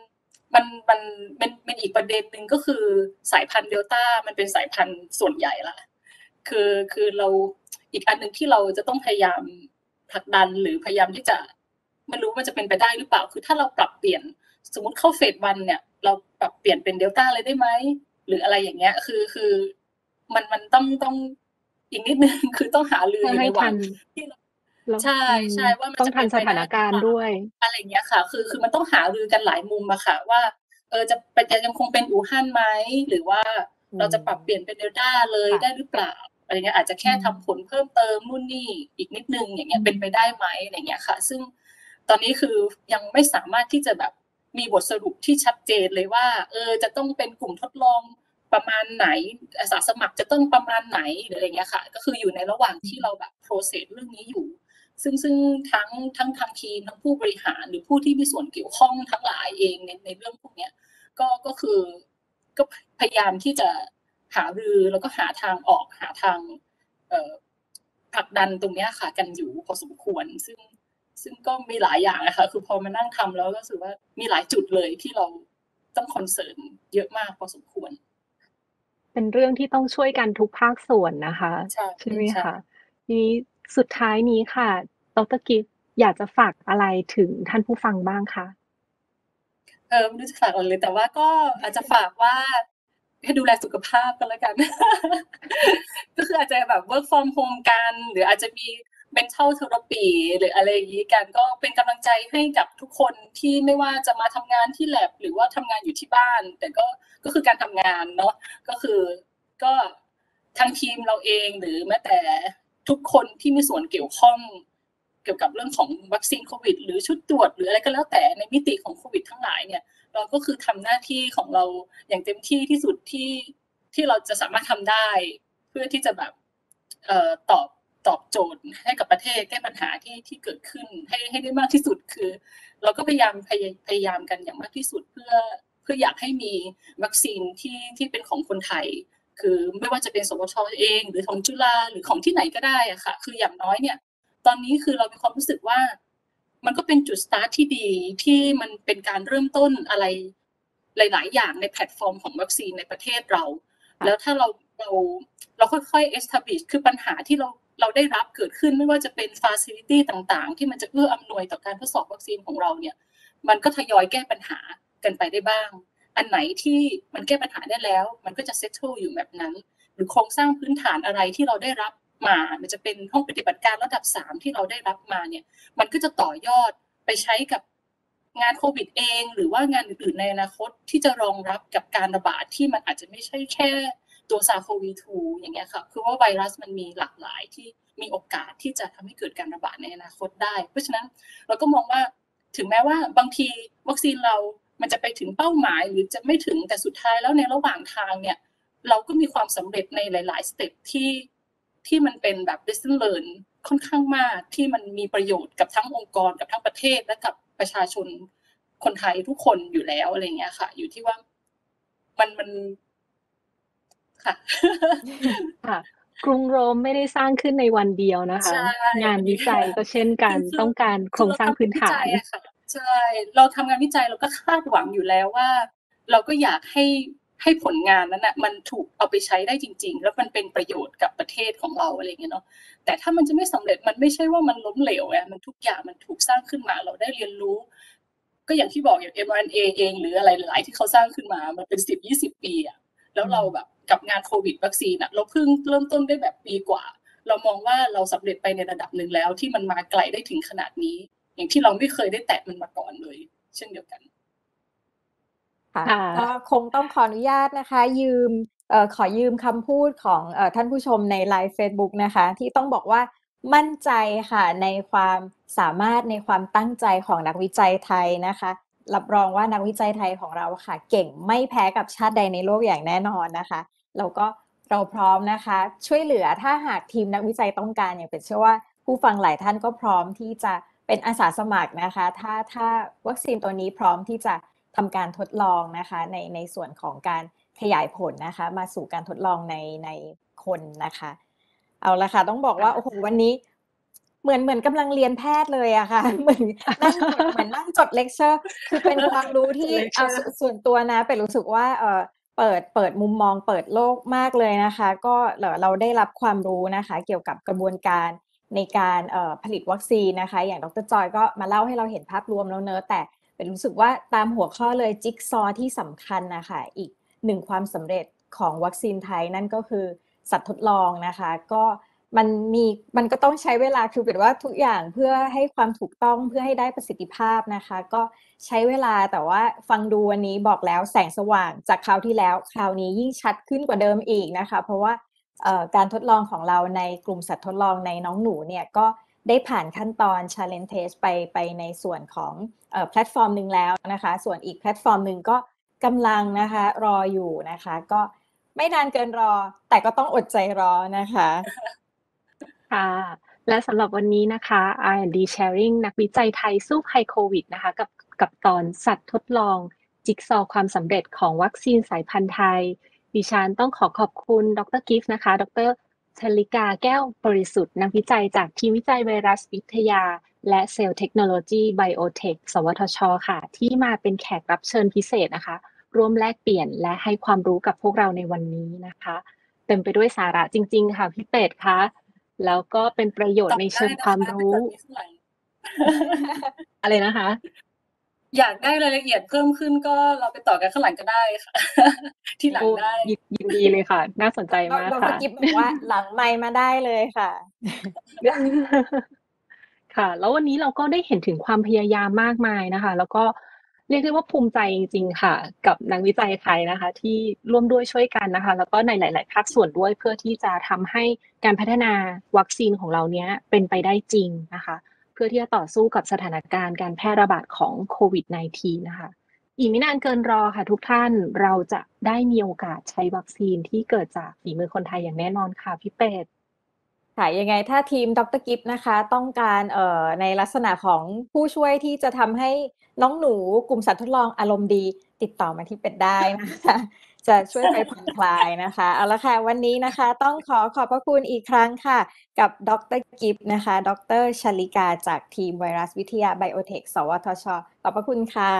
มันเป็นอีกประเด็นหนึ่งก็คือสายพันธุ์เดลต้ามันเป็นสายพันธุ์ส่วนใหญ่ละคือเราอีกอันหนึ่งที่เราจะต้องพยายามผลักดันหรือพยายามที่จะไม่รู้มันจะเป็นไปได้หรือเปล่าคือถ้าเราปรับเปลี่ยนสมมติเข้าเฟสวันเนี่ยเราปรับเปลี่ยนเป็นเดลต้าเลยได้ไหมหรืออะไรอย่างเงี้ยคือมันต้องอีกนิดนึงคือต้องหารืออยู่ในระหว่างที่เราใช่ใช่ว่ามันต้องจะทัเป็น นไปสถาได้นหรือการเปณ์ล่าด้วยอะไรอย่างเงี้ยค่ะคือมันต้องหารือกันหลายมุมอะค่ะว่าจะยังคงเป็นอู่ฮั่นไหมหรือว่าเราจะปรับเปลี่ยนเป็นเดลต้าเลยได้หรือเปล่าอะไรเงี้ยอาจจะแค่ทำผลเพิ่มเติมนู่นนี่อีกนิดนึงอย่างเงี้ยเป็นไปได้ไหมอะไรเงี้ยค่ะซึ่งตอนนี้คือยังไม่สามารถที่จะแบบมีบทสรุปที่ชัดเจนเลยว่าจะต้องเป็นกลุ่มทดลองประมาณไหนอาสาสมัครจะต้องประมาณไหนหรืออะไรเงี้ยค่ะก็คืออยู่ในระหว่างที่เราแบบ process เรื่องนี้อยู่ ซึ่งทั้งทางทีมทั้งผู้บริหารหรือผู้ที่มีส่วนเกี่ยวข้องทั้งหลายเองในเรื่องพวกเนี้ยก็คือก็พยายามที่จะหารือแล้วก็หาทางออกหาทางผลักดันตรงเนี้ยค่ะกันอยู่พอสมควรซึ่งก็มีหลายอย่างนะคะคือพอมานั่งทำแล้วก็รู้สึกว่ามีหลายจุดเลยที่เราต้องคอนเซิร์นเยอะมากพอสมควรเป็นเรื่องที่ต้องช่วยกันทุกภาคส่วนนะคะใช่ไหมคะทีนี้สุดท้ายนี้ค่ะดร.กิฟต์อยากจะฝากอะไรถึงท่านผู้ฟังบ้างคะไม่รู้จะฝากอะไรเลยแต่ว่าก็อาจจะฝากว่าให้ดูแลสุขภาพกันแล้วกัน ก็คืออาจจะแบบ work from home กันหรืออาจจะมี mental therapy หรืออะไรอย่างนี้กันก็เป็นกำลังใจให้กับทุกคนที่ไม่ว่าจะมาทำงานที่ lab หรือว่าทำงานอยู่ที่บ้านแต่ก็คือการทำงานเนาะก็คือก็ทางทีมเราเองหรือแม้แต่ทุกคนที่มีส่วนเกี่ยวข้องเกี่ยวกับเรื่องของวัคซีนโควิดหรือชุดตรวจหรืออะไรก็แล้วแต่ในมิติของโควิดทั้งหลายเนี่ยเราก็คือทำหน้าที่ของเราอย่างเต็มที่ที่สุดที่เราจะสามารถทำได้เพื่อที่จะแบบตอบโจทย์ให้กับประเทศแก้ปัญหาที่เกิดขึ้นให้ได้มากที่สุดคือเราก็พยายามกันอย่างมากที่สุดเพื่ออยากให้มีวัคซีนที่เป็นของคนไทยคือไม่ว่าจะเป็นสวชเองหรือของจุฬาหรือของที่ไหนก็ได้อะค่ะคืออย่างน้อยเนี่ยตอนนี้คือเรามีความรู้สึกว่ามันก็เป็นจุดสตาร์ทที่ดีที่มันเป็นการเริ่มต้นอะไรหลายๆอย่างในแพลตฟอร์มของวัคซีนในประเทศเราแล้วถ้าเราค่อยๆ establish คือปัญหาที่เราได้รับเกิดขึ้นไม่ว่าจะเป็น facility ต่างๆที่มันจะเอื้ออำนวยต่อการทดสอบวัคซีนของเราเนี่ยมันก็ทยอยแก้ปัญหากันไปได้บ้างอันไหนที่มันแก้ปัญหาได้แล้วมันก็จะ settle อยู่แบบนั้นหรือโครงสร้างพื้นฐานอะไรที่เราได้รับมามันจะเป็นห้องปฏิบัติการระดับ3ที่เราได้รับมาเนี่ยมันก็จะต่อยอดไปใช้กับงานโควิดเองหรือว่างานอื่นๆในอนาคตที่จะรองรับกับการระบาดที่มันอาจจะไม่ใช่แค่ตัว SARS-CoV-2 อย่างเงี้ยค่ะคือว่าไวรัสมันมีหลากหลายที่มีโอกาสที่จะทำให้เกิดการระบาดในอนาคตได้เพราะฉะนั้นเราก็มองว่าถึงแม้ว่าบางทีวัคซีนเรามันจะไปถึงเป้าหมายหรือจะไม่ถึงแต่สุดท้ายแล้วในระหว่างทางเนี่ยเราก็มีความสำเร็จในหลายๆสเต็ปที่มันเป็นแบบ lesson learn ค่อนข้างมากที่มันมีประโยชน์กับทั้งองค์กรกับทั้งประเทศและกับประชาชนคนไทยทุกคนอยู่แล้วอะไรเงี้ยค่ะอยู่ที่ว่ามันค่ะค่ะกรุงโรมไม่ได้สร้างขึ้นในวันเดียวนะคะใช่งานวิจัยก็เช่นกันต้องการโครงสร้างพื้นฐานใช่เราทำงานวิจัยเราก็คาดหวังอยู่แล้วว่าเราก็อยากให้ผลงานนั้นน่ะมันถูกเอาไปใช้ได้จริงๆแล้วมันเป็นประโยชน์กับประเทศของเราอะไรอย่างเงี้ยเนาะแต่ถ้ามันจะไม่สำเร็จมันไม่ใช่ว่ามันล้มเหลวไงมันทุกอย่างมันถูกสร้างขึ้นมาเราได้เรียนรู้ก็อย่างที่บอกอย่าง mRNA เองหรืออะไรหลายๆที่เขาสร้างขึ้นมามันเป็น10-20 ปีอะแล้วเราแบบกับงานโควิดวัคซีนอะเราเพิ่งเริ่มต้นได้แบบปีกว่าเรามองว่าเราสำเร็จไปในระดับหนึ่งแล้วที่มันมาไกลได้ถึงขนาดนี้อย่างที่เราไม่เคยได้แตะมันมาก่อนเลยเช่นเดียวกันค่ะก็คงต้องขออนุญาตนะคะขอยืมคำพูดของท่านผู้ชมในไลฟ์เฟซบุ๊กนะคะที่ต้องบอกว่ามั่นใจค่ะในความสามารถในความตั้งใจของนักวิจัยไทยนะคะรับรองว่านักวิจัยไทยของเราค่ะเก่งไม่แพ้กับชาติใดในโลกอย่างแน่นอนนะคะแล้วก็เราพร้อมนะคะช่วยเหลือถ้าหากทีมนักวิจัยต้องการอย่างเป็นเชื่อว่าผู้ฟังหลายท่านก็พร้อมที่จะไปเป็นอาสาสมัครนะคะถ้าวัคซีนตัวนี้พร้อมที่จะทำการทดลองนะคะในส่วนของการขยายผลนะคะมาสู่การทดลองในคนนะคะเอาละค่ะต้องบอกว่าโอ้โหวันนี้เหมือนกำลังเรียนแพทย์เลยอะค่ะ เหมือนนั่งจดเลคเชอร์คือเป็นความรู้ที่ส่วนตัวนะเป็นรู้สึกว่าเปิดมุมมองเปิดโลกมากเลยนะคะก็เราได้รับความรู้นะคะเกี่ยวกับกระบวนการในการผลิตวัคซีนนะคะอย่างดร.จอยก็มาเล่าให้เราเห็นภาพรวมแล้วเนอะแต่เป็นรู้สึกว่าตามหัวข้อเลยจิ๊กซอว์ที่สำคัญนะคะอีกหนึ่งความสำเร็จของวัคซีนไทยนั่นก็คือสัตว์ทดลองนะคะก็มันก็ต้องใช้เวลาคือเป็นว่าทุกอย่างเพื่อให้ความถูกต้องเพื่อให้ได้ประสิทธิภาพนะคะก็ใช้เวลาแต่ว่าฟังดูวันนี้บอกแล้วแสงสว่างจากคราวที่แล้วคราวนี้ยิ่งชัดขึ้นกว่าเดิมอีกนะคะเพราะว่าการทดลองของเราในกลุ่มสัตว์ทดลองในน้องหนูเนี่ยก็ได้ผ่านขั้นตอน challenge test ไปในส่วนของแพลตฟอร์มหนึ่งแล้วนะคะส่วนอีกแพลตฟอร์มหนึ่งก็กำลังนะคะรออยู่นะคะก็ไม่นานเกินรอแต่ก็ต้องอดใจรอนะคะค่ะและสำหรับวันนี้นะคะ R&D Sharing นักวิจัยไทยสู้ภัยโควิดนะคะกับตอนสัตว์ทดลองจิ๊กซอว์ความสำเร็จของวัคซีนสายพันธุ์ไทยดิฉันต้องขอบคุณดร. กิฟต์นะคะดร. ชลิกาแก้วบริสุทธิ์นักวิจัยจากทีมวิจัยไวรัสวิทยาและเซลล์เทคโนโลยีไบโอเทคสวทช.ค่ะที่มาเป็นแขกรับเชิญพิเศษนะคะร่วมแลกเปลี่ยนและให้ความรู้กับพวกเราในวันนี้นะคะเต็มไปด้วยสาระจริงๆค่ะพี่เป็ดคะแล้วก็เป็นประโยชน์ในเชิงความรู้ อะไรนะคะอยากได้รายละเอียดเพิ่มขึ้นก็เราไปต่อกันข้างหลังก็ได้ค่ะ ที่หลังได้ยินดีเลยค่ะ น่าสนใจมากดร. ค่ะกิฟต์บอกว่าหลังไมค์มาได้เลยค่ะค่ะ แล้ววันนี้เราก็ได้เห็นถึงความพยายามมากมายนะคะ แล้วก็เรียกได้ว่าภูมิใจจริงๆค่ะ กับนักวิจัยไทยนะคะ ที่ร่วมด้วยช่วยกันนะคะ แล้วก็ในหลายๆภาคส่วนด้วยเพื่อที่จะทำให้การพัฒนาวัคซีนของเราเนี้ยเป็นไปได้จริงนะคะ เพื่อที่จะต่อสู้กับสถานการณ์การแพร่ระบาดของโควิด -19 นะคะ อีกไม่นานเกินรอค่ะทุกท่านเราจะได้มีโอกาสใช้วัคซีนที่เกิดจากฝีมือคนไทยอย่างแน่นอนค่ะพี่เป็ดค่ะยังไงถ้าทีมดรกิฟต์นะคะต้องการในลักษณะของผู้ช่วยที่จะทำให้น้องหนูกลุ่มสัตว์ทดลองอารมณ์ดีติดต่อมาที่เป็ดได้นะคะจะช่วยไปผ่อนคลายนะคะเอาละค่ะวันนี้นะคะต้องขอบพระคุณอีกครั้งค่ะกับดรกิฟต์นะคะดรชลิกาจากทีมไวรัสวิทยาไบโอเทคสวทชขอบพระคุณค่ะ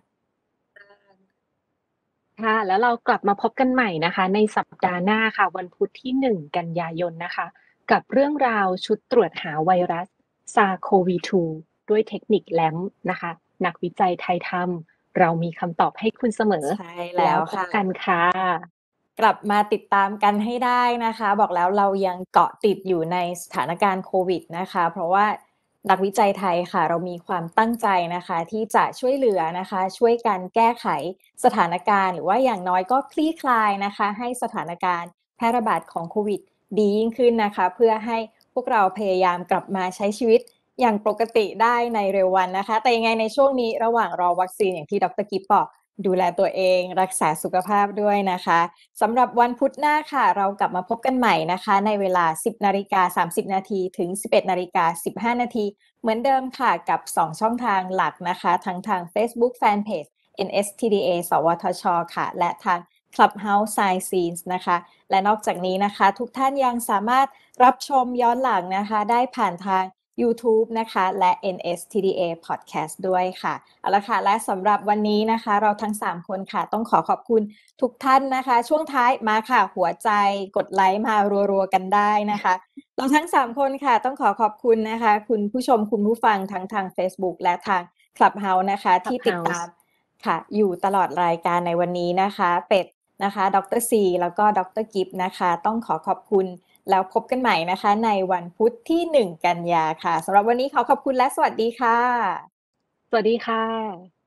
ค่ะแล้วเรากลับมาพบกันใหม่นะคะในสัปดาห์หน้าค่ะวันพุธที่1กันยายนนะคะกับเรื่องราวชุดตรวจหาไวรัส SARS-CoV-2 ด้วยเทคนิคแลมนะคะนักวิจัยไทยทำเรามีคำตอบให้คุณเสมอใช่แล้วพบค่ะกันค่ะกลับมาติดตามกันให้ได้นะคะบอกแล้วเรายังเกาะติดอยู่ในสถานการณ์โควิดนะคะเพราะว่านักวิจัยไทยค่ะเรามีความตั้งใจนะคะที่จะช่วยเหลือนะคะช่วยกันแก้ไขสถานการณ์หรือว่าอย่างน้อยก็คลี่คลายนะคะให้สถานการณ์แพร่ระบาดของโควิดดียิ่งขึ้นนะคะเพื่อให้พวกเราพยายามกลับมาใช้ชีวิตอย่างปกติได้ในเร็ววันนะคะแต่ยังไงในช่วงนี้ระหว่างรอวัคซีนอย่างที่ดรกิฟบอกดูแลตัวเองรักษาสุขภาพด้วยนะคะสำหรับวันพุธหน้าค่ะเรากลับมาพบกันใหม่นะคะในเวลา 10:30 นาทีถึง 11:15 นาทีเหมือนเดิมค่ะกับ2ช่องทางหลักนะคะทั้งทาง Facebook Fanpage NSTDA สวทชค่ะและทาง Clubhouse Science Scenes นะคะและนอกจากนี้นะคะทุกท่านยังสามารถรับชมย้อนหลังนะคะได้ผ่านทาง YouTube นะคะและ NSTDA Podcast ด้วยค่ะเอาละค่ะและสำหรับวันนี้นะคะเราทั้ง3คนค่ะต้องขอบคุณทุกท่านนะคะช่วงท้ายมาค่ะหัวใจกดไลค์มารัวๆกันได้นะคะเราทั้ง3คนค่ะต้องขอบคุณนะคะคุณผู้ชมคุณผู้ฟังทั้งทาง Facebook และทาง Clubhouse นะคะที่ติดตามค่ะอยู่ตลอดรายการในวันนี้นะคะเป็ดนะคะดรซีแล้วก็ดรกิฟนะคะต้องขอบคุณแล้วพบกันใหม่นะคะในวันพุธที่1กันยาค่ะสำหรับวันนี้ขอบคุณและสวัสดีค่ะสวัสดีค่ะ